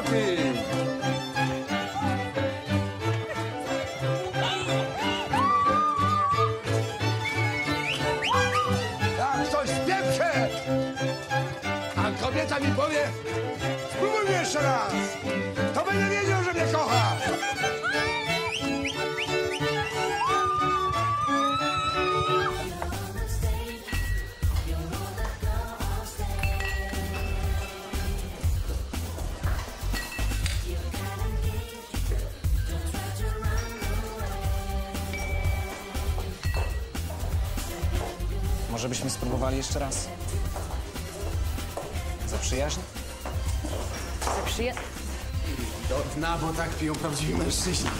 ty! Jak coś spieprzę! A kobieta mi powie, spróbuj jeszcze raz! To będę wiedział, że mnie kocha! Może byśmy spróbowali jeszcze raz? Za przyjaźń? Za przyjaźń? Do dna, bo tak piją prawdziwi mężczyźni.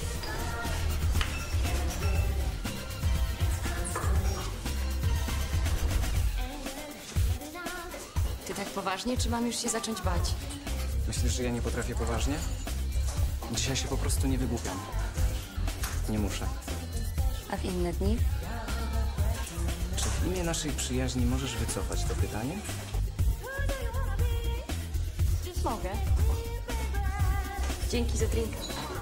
Ty tak poważnie, czy mam już się zacząć bać? Myślisz, że ja nie potrafię poważnie? Dzisiaj się po prostu nie wygłupiam. Nie muszę. A w inne dni? Czy w imię naszej przyjaźni możesz wycofać to pytanie? Mogę. Dzięki za drinka.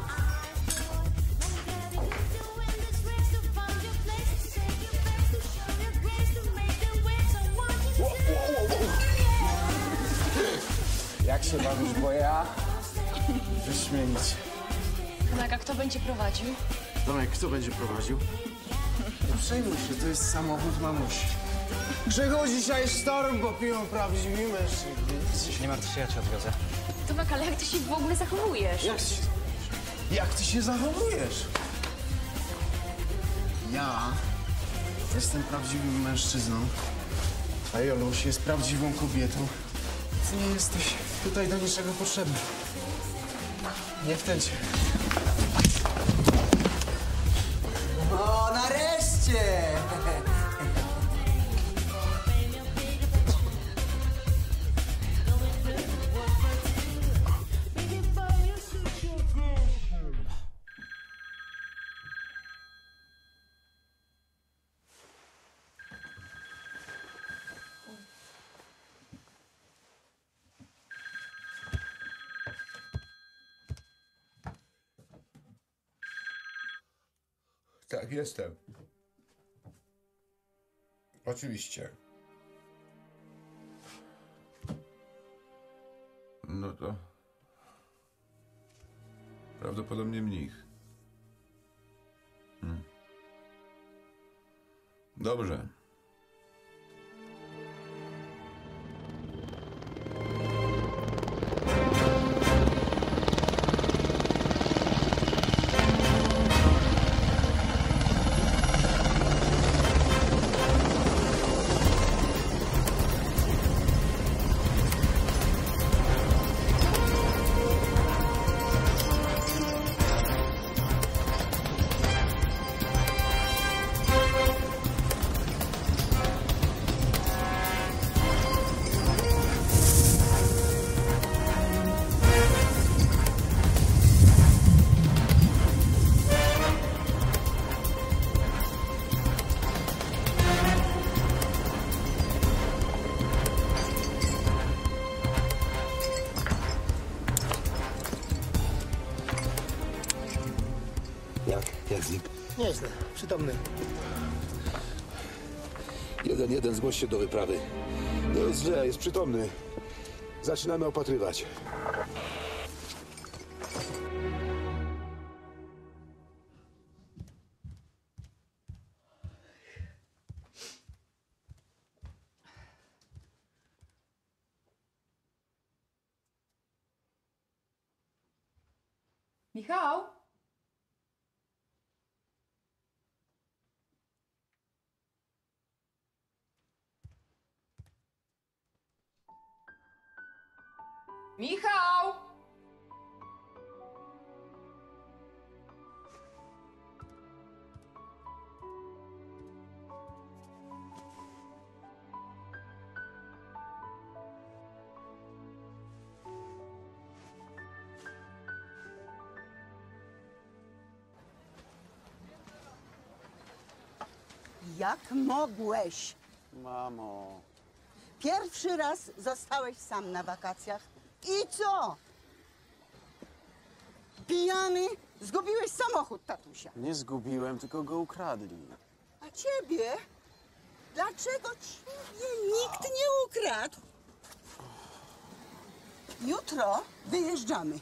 Jak się bawisz, bo ja... Wyśmienić. Naga, kto będzie prowadził? Tomek, kto będzie prowadził? Nie przejmuj się, to jest samochód mamusi. Grzegorz dzisiaj sztorm, bo piją prawdziwi mężczyźni. Nie martw się, ja cię odwiozę. Tomek, ale jak ty się w ogóle zachowujesz? Jak ty się zachowujesz? Ja jestem prawdziwym mężczyzną, a Joluś jest prawdziwą kobietą. Ty nie jesteś tutaj do niczego potrzebny. Nie wtedy. O, nareszcie! Tak, jestem. Oczywiście. No to... prawdopodobnie mnich. Dobrze. Jak z nim? Nieźle, przytomny. 1-1, zgłoś się do wyprawy. Nie jest źle, jest przytomny. Zaczynamy opatrywać. Michał? Michał! Jak mogłeś? Mamo. Pierwszy raz zostałeś sam na wakacjach. I co? Pijany? Zgubiłeś samochód tatusia. Nie zgubiłem, tylko go ukradli. A ciebie? Dlaczego ciebie nikt nie ukradł? Jutro wyjeżdżamy.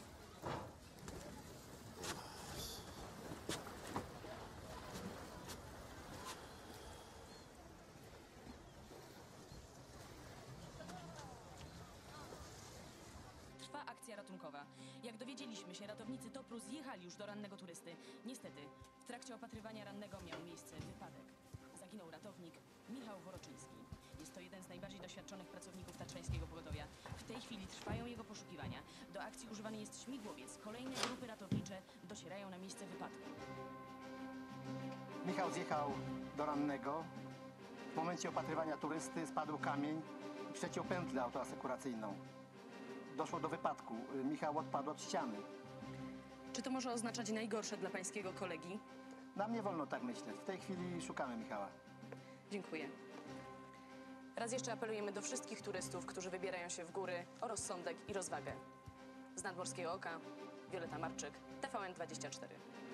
Trwa akcja ratunkowa. Jak dowiedzieliśmy się, ratownicy Topru zjechali już do rannego turysty. Niestety, w trakcie opatrywania rannego miał miejsce wypadek. Zaginął ratownik Michał Woroczyński. Jest to jeden z najbardziej doświadczonych pracowników tatrzańskiego pogotowia. W tej chwili trwają jego poszukiwania. Do akcji używany jest śmigłowiec. Kolejne grupy ratownicze docierają na miejsce wypadku. Michał zjechał do rannego. W momencie opatrywania turysty spadł kamień i przeciął pętlę autoasekuracyjną. Doszło do wypadku. Michał odpadł od ściany. Czy to może oznaczać najgorsze dla pańskiego kolegi? Nam nie wolno tak myśleć. W tej chwili szukamy Michała. Dziękuję. Raz jeszcze apelujemy do wszystkich turystów, którzy wybierają się w góry, o rozsądek i rozwagę. Z Nadmorskiego Oka, Wioleta Marczyk, TVN24.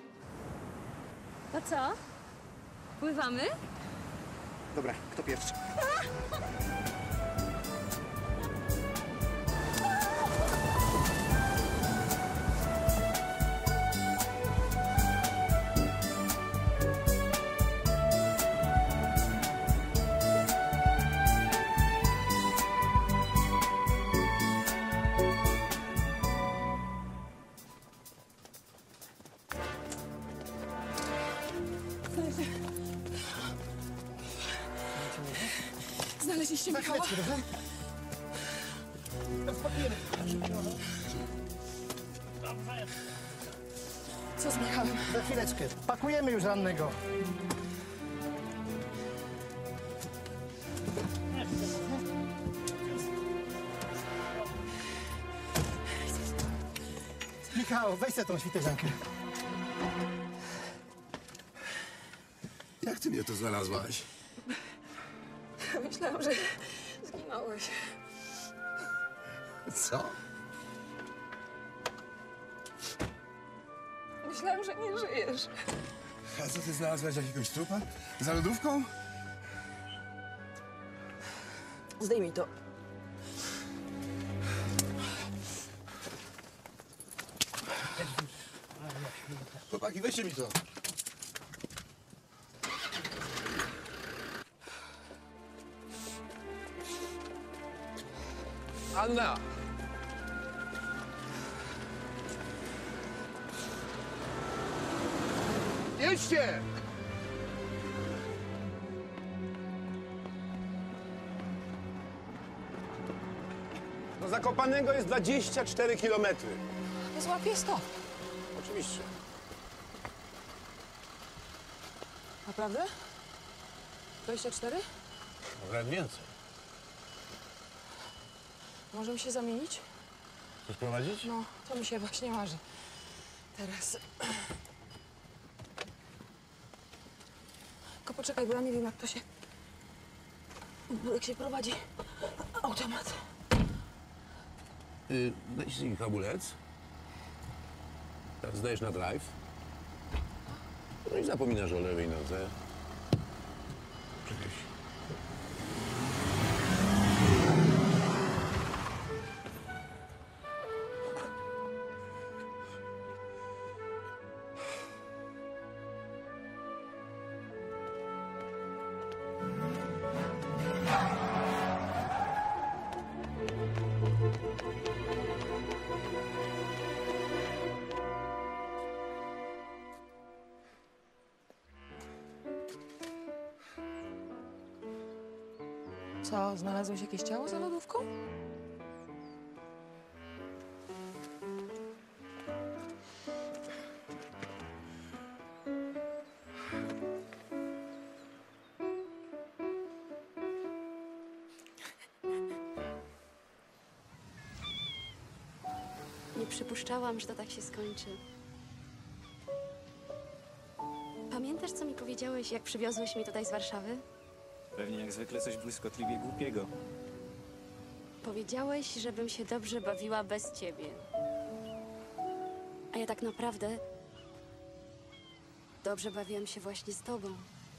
To co? Pływamy? Dobra, kto pierwszy? Znaleźliście Michała? Co z Michałem? Za chwileczkę. Pakujemy już rannego. Michał, weź sobie tą świterzankę. Jak ty mnie tu znalazłaś? Myślałam, że zginąłeś. Co? Myślałam, że nie żyjesz. A co ty znalazłaś jakiegoś trupa? Za lodówką? Zdejmij to. Chłopaki, weźcie mi to. Anna! Jedźcie! Do Zakopanego jest 24 kilometry. Nie złapię 100. Oczywiście. Naprawdę? 24? Wręcz więcej. Możemy się zamienić? Chcesz prowadzić? No, to mi się właśnie marzy. Teraz. Tylko poczekaj, bo ja nie wiem, jak to się... Jak się prowadzi automat. Naciśnij hamulec. Teraz zdajesz na drive. No i zapominasz o lewej nodze. Czekaj. Co, znalazłeś jakieś ciało za lodówką? Nie przypuszczałam, że to tak się skończy. Pamiętasz, co mi powiedziałeś, jak przywiozłeś mnie tutaj z Warszawy? Pewnie jak zwykle coś błyskotliwie głupiego. Powiedziałeś, żebym się dobrze bawiła bez ciebie. A A ja tak naprawdę dobrze bawiłam się właśnie z tobą.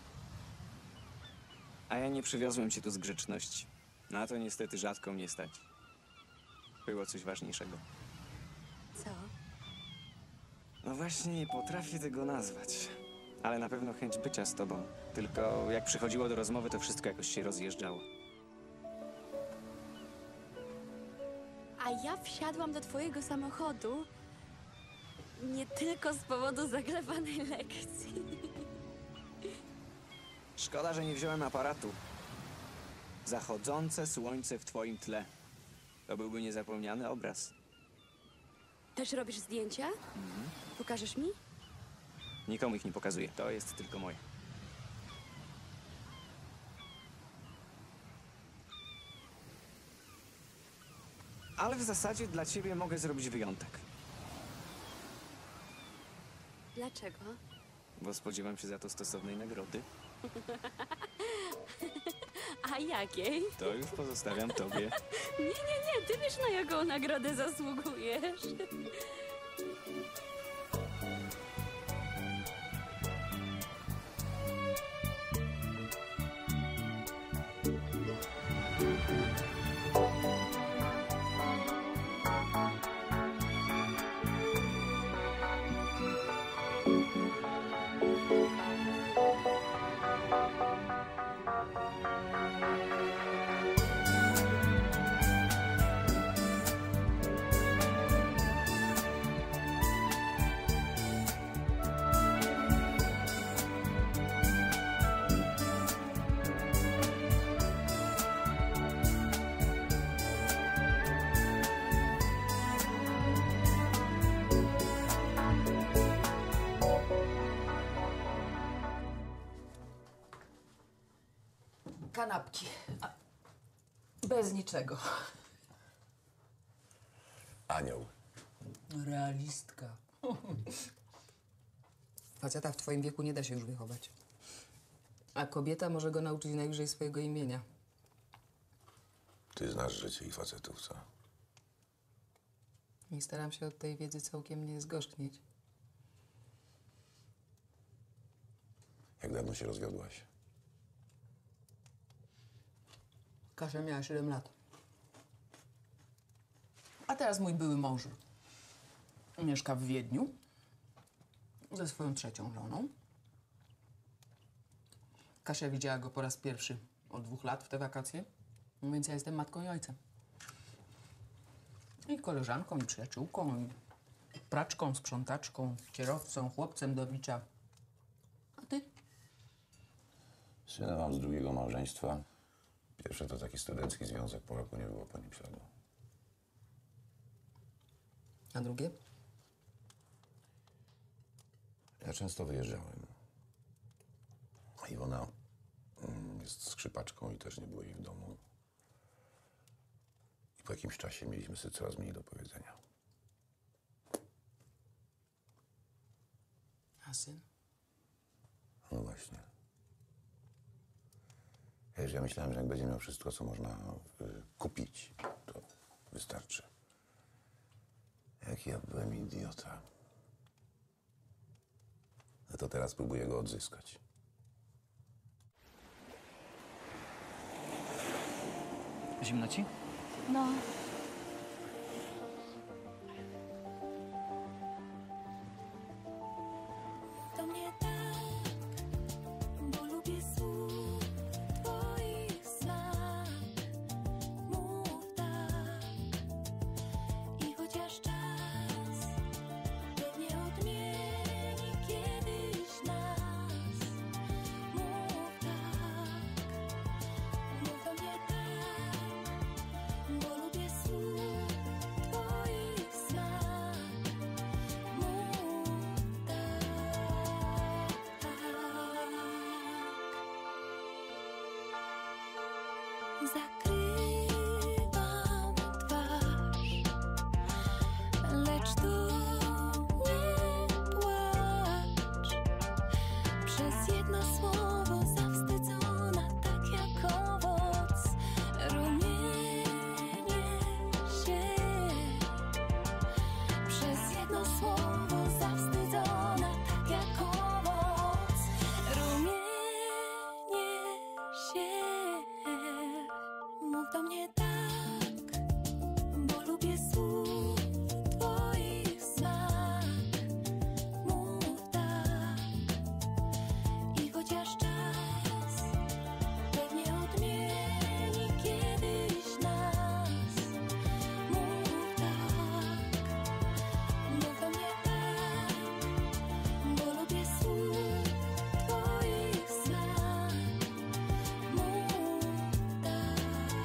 A ja nie przywiozłem cię tu z grzeczności. Na to niestety rzadko mnie stać. Było coś ważniejszego. Co? No właśnie, nie potrafię tego nazwać. Ale na pewno chęć bycia z tobą. Tylko jak przychodziło do rozmowy, to wszystko jakoś się rozjeżdżało. A ja wsiadłam do twojego samochodu nie tylko z powodu zaglewanej lekcji. Szkoda, że nie wziąłem aparatu. Zachodzące słońce w twoim tle. To byłby niezapomniany obraz. Też robisz zdjęcia? Mhm. Pokażesz mi? Nikomu ich nie pokazuję. To jest tylko moje. Ale w zasadzie dla ciebie mogę zrobić wyjątek. Dlaczego? Bo spodziewam się za to stosownej nagrody. A jakiej? To już pozostawiam tobie. Nie, ty wiesz, na jaką nagrodę zasługujesz. Kanapki. Bez niczego. Anioł. Realistka. Faceta w twoim wieku nie da się już wychować. A kobieta może go nauczyć najwyżej swojego imienia. Ty znasz życie i facetów, co? I staram się od tej wiedzy całkiem nie zgorzknieć. Jak dawno się rozwiodłaś? Kasia miała 7 lat. A teraz mój były mąż mieszka w Wiedniu ze swoją 3. żoną. Kasia widziała go po raz pierwszy od 2 lat w te wakacje, więc ja jestem matką i ojcem. I koleżanką, i przyjaciółką, i praczką, sprzątaczką, kierowcą, chłopcem do bicia. A ty? Syna mam z drugiego małżeństwa. Pierwszy to taki studencki związek, po roku nie było po nim śladu. A drugie? Ja często wyjeżdżałem. A Iwona jest skrzypaczką i też nie było jej w domu. I po jakimś czasie mieliśmy sobie coraz mniej do powiedzenia. A syn? No właśnie. Wiesz, ja myślałem, że jak będzie miał wszystko, co można kupić, to wystarczy. Jaki ja byłem idiota. No to teraz próbuję go odzyskać. Zimno ci? No. To nie tak, bo lubię słów twoich smak. Mów tak i chociaż czas pewnie odmieni kiedyś nas. Mów tak, mów do mnie tak, bo lubię słów twoich smak. Mów zakrywam twarz, lecz tu nie płacz. Przez jedno słowo zawstydzona, tak jak owoc, rumienię się. Przez jedno słowo mnie tak, bo lubię słów twoich smak. Mów tak i chociaż czas pewnie odmieni kiedyś nas. Mów tak, mów do mnie tak, bo lubię słów twoich smak. Mów tak.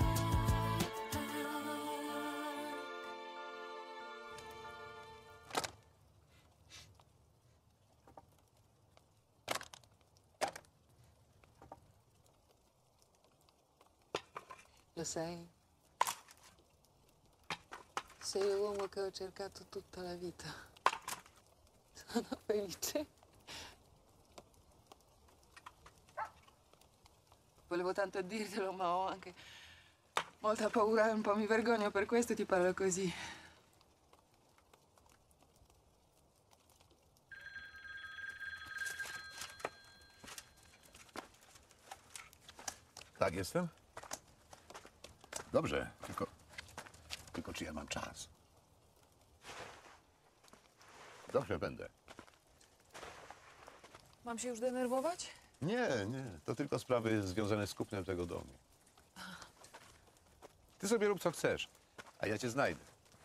Lo sai, sei l'uomo che ho cercato tutta la vita. Sono felice. Volevo tanto dirtelo, ma ho anche molta paura e un po' mi vergogno, per questo ti parlo così. Tak jestem? Dobrze, tylko czy ja mam czas? Dobrze, będę. Mam się już denerwować? Nie, to tylko sprawy związane z kupnem tego domu. Ty sobie rób co chcesz, a ja cię znajdę.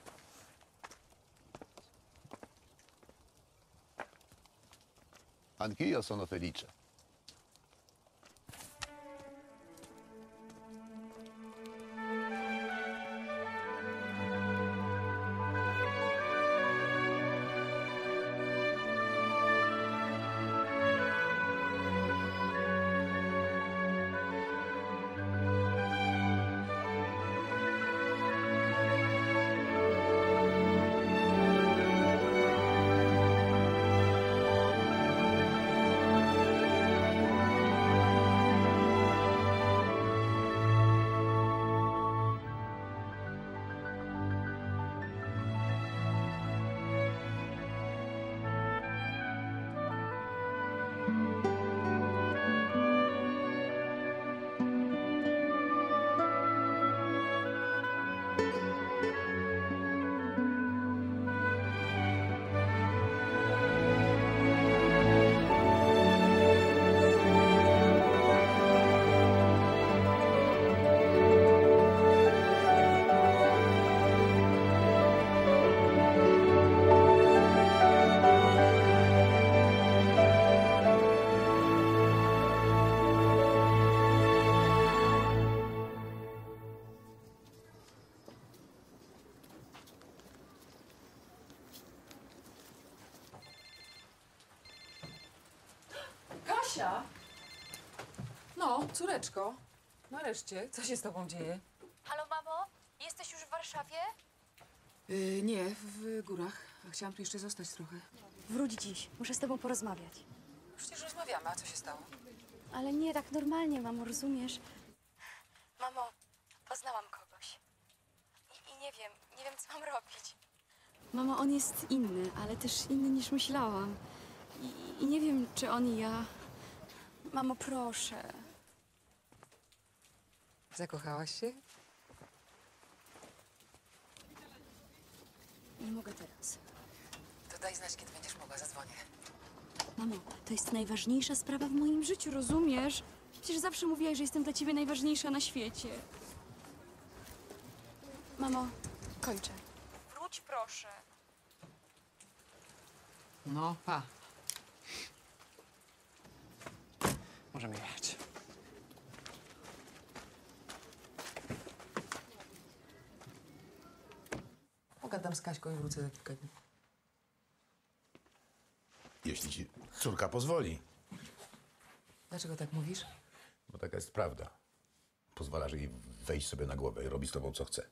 Anch'io sono felice. Kasia! No, córeczko. Nareszcie, co się z tobą dzieje? Halo, mamo? Jesteś już w Warszawie? Nie, w górach. A chciałam tu jeszcze zostać trochę. Wróć dziś. Muszę z tobą porozmawiać. Przecież rozmawiamy, a co się stało? Ale nie tak normalnie, mamo, rozumiesz? Mamo, poznałam kogoś. I nie wiem, co mam robić. Mamo, on jest inny, ale też inny niż myślałam. I nie wiem, czy on i ja... Mamo, proszę. Zakochałaś się? Nie mogę teraz. To daj znać, kiedy będziesz mogła, zadzwonię. Mamo, to jest najważniejsza sprawa w moim życiu, rozumiesz? Przecież zawsze mówiłaś, że jestem dla ciebie najważniejsza na świecie. Mamo, kończę. Wróć, proszę. No, pa. Możemy jechać. Pogadam z Kaśką i wrócę za kilka dni. Jeśli ci córka pozwoli. Dlaczego tak mówisz? Bo taka jest prawda. Pozwalasz jej wejść sobie na głowę i robi z tobą co chce.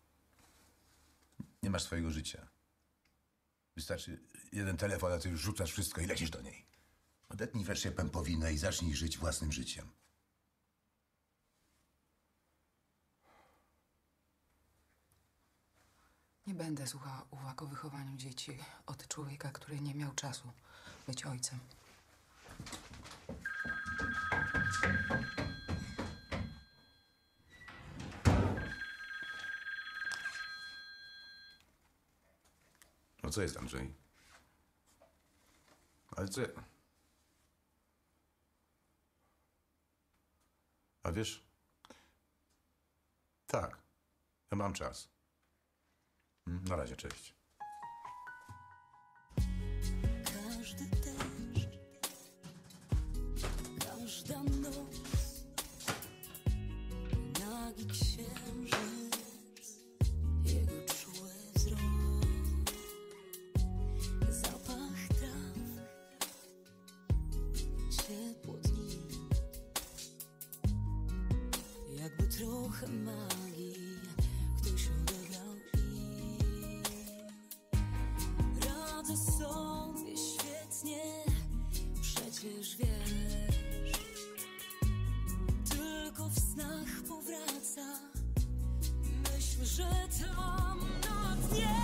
Nie masz swojego życia. Wystarczy jeden telefon, a ty już rzucasz wszystko i lecisz do niej. Odetnij wreszcie pępowinę i zacznij żyć własnym życiem. Nie będę słuchała uwag o wychowaniu dzieci od człowieka, który nie miał czasu być ojcem. No co jest, Andrzej? Ale co... A wiesz... Tak, ja mam czas. Na razie, cześć. Każdy deszcz, każda noc, nagi księżyc, jego czuły wzrok, zapach traw, ciepło dni, jakby trochę magii ktoś odegrał im. Radzę sobie świetnie, przecież wiesz, tylko w snach powraca myśl, że tam na dnie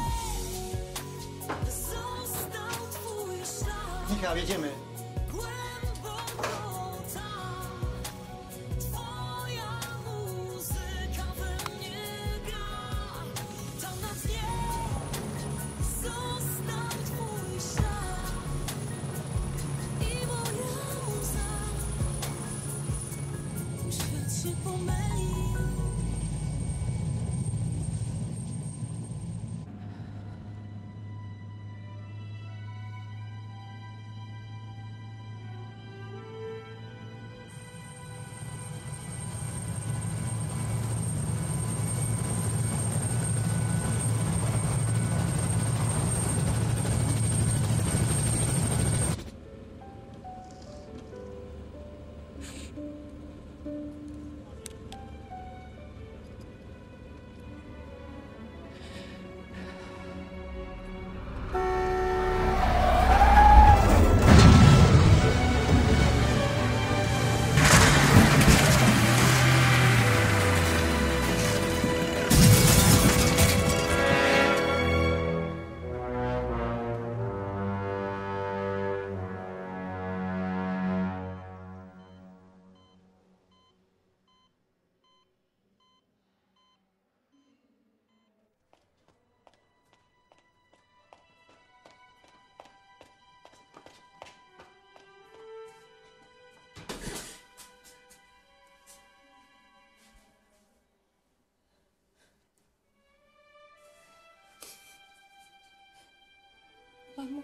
został twój ślad. Michał, jedziemy. Głęboko tam twoja muzyka we mnie gra. Tam na dnie został twój ślad i moja łza. Świat się pomylił. Mamo.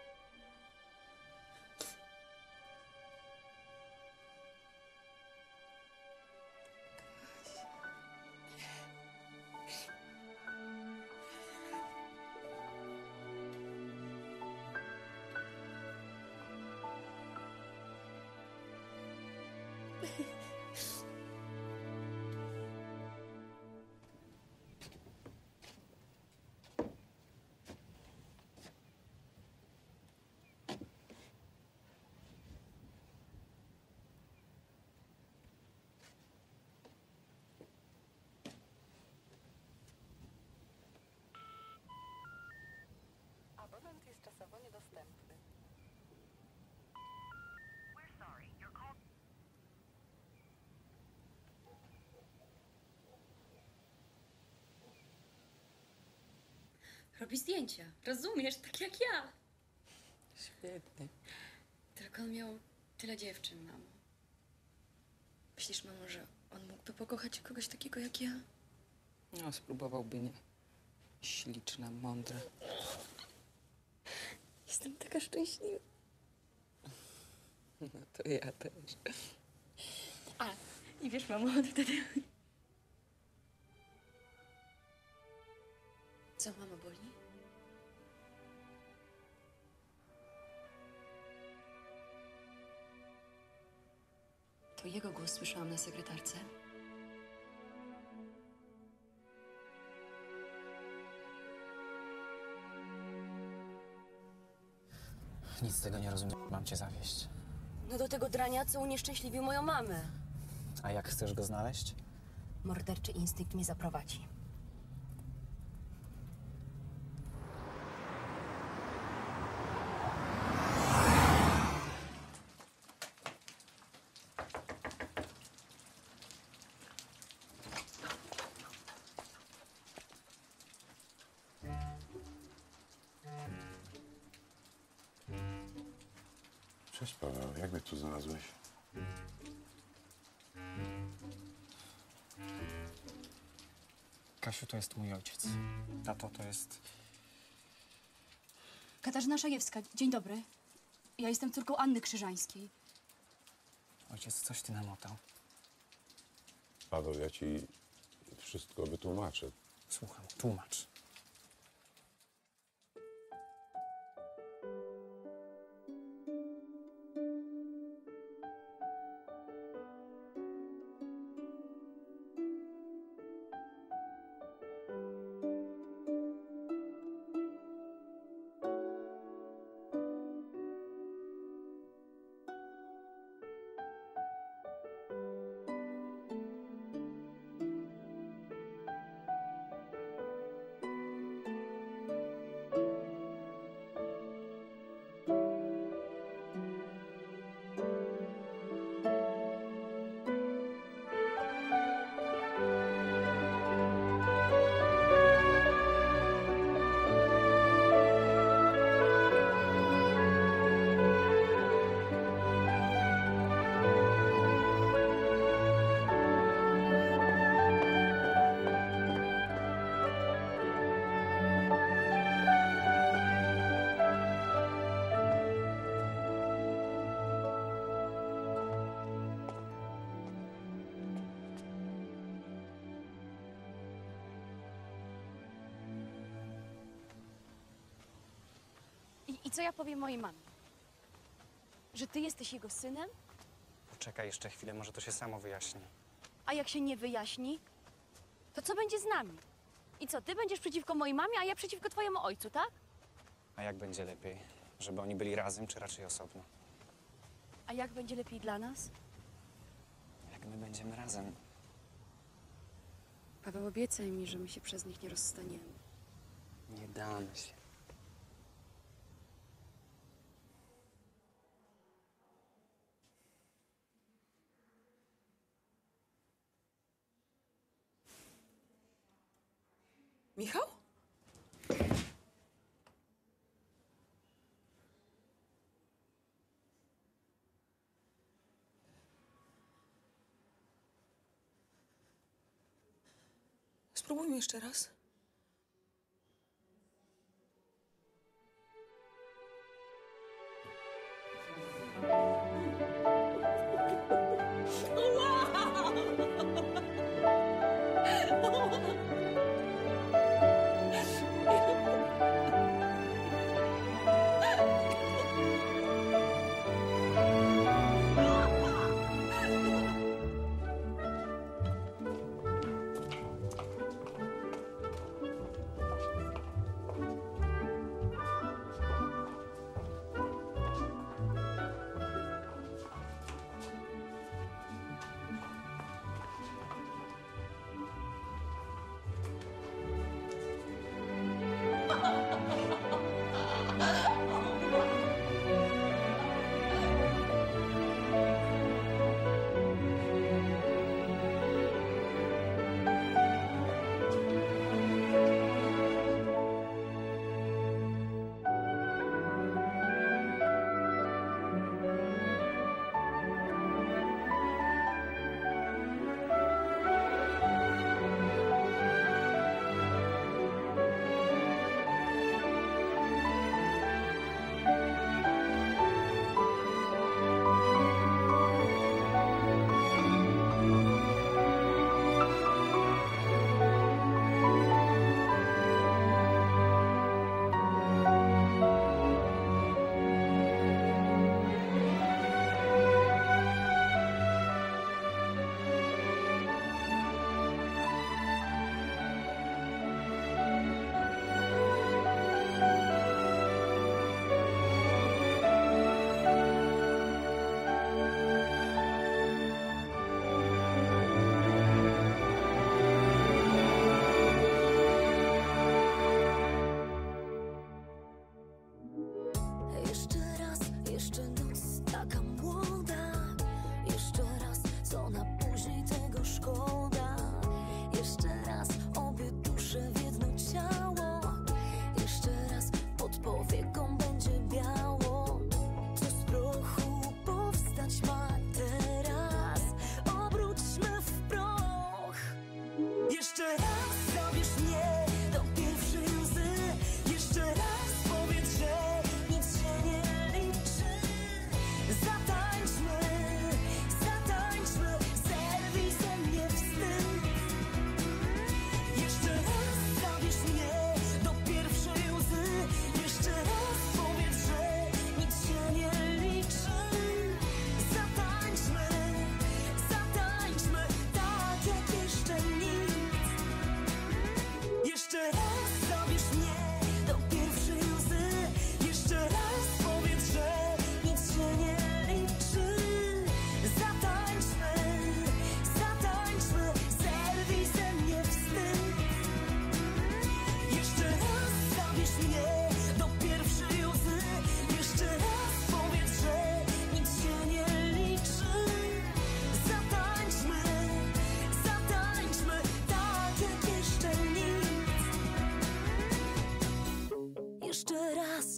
Abonent jest czasowo niedostępny. Robi zdjęcia, rozumiesz? Tak jak ja. Świetnie. Tylko on miał tyle dziewczyn, mamo. Myślisz, mamo, że on mógłby pokochać kogoś takiego jak ja? No, spróbowałby, nie? Śliczna, mądra. Jestem taka szczęśliwa. No to ja też. A, i wiesz, mamo, on wtedy... Co, mamo, boli? To jego głos słyszałam na sekretarce. Nic z tego nie rozumiem. Mam cię zawieść. No do tego drania, co unieszczęśliwił moją mamę. A jak chcesz go znaleźć? Morderczy instynkt mnie zaprowadzi. Cześć, Paweł. Jak mnie tu znalazłeś? Kasiu, to jest mój ojciec. Tato, to jest... Katarzyna Szajewska, dzień dobry. Ja jestem córką Anny Krzyżańskiej. Ojciec, coś ty namotał. Paweł, ja ci wszystko wytłumaczę. Słucham, tłumacz. I co ja powiem mojej mamie? Że ty jesteś jego synem? Poczekaj jeszcze chwilę, może to się samo wyjaśni. A jak się nie wyjaśni, to co będzie z nami? I co, ty będziesz przeciwko mojej mamie, a ja przeciwko twojemu ojcu, tak? A jak będzie lepiej? Żeby oni byli razem, czy raczej osobno? A jak będzie lepiej dla nas? Jak my będziemy razem? Paweł, obiecaj mi, że my się przez nich nie rozstaniemy. Nie damy się. Michał? Spróbujmy jeszcze raz.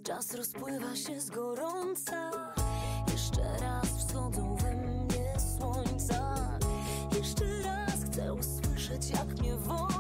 Czas rozpływa się z gorąca. Jeszcze raz wschodzą we mnie słońca. Jeszcze raz chcę usłyszeć, jak mnie woła.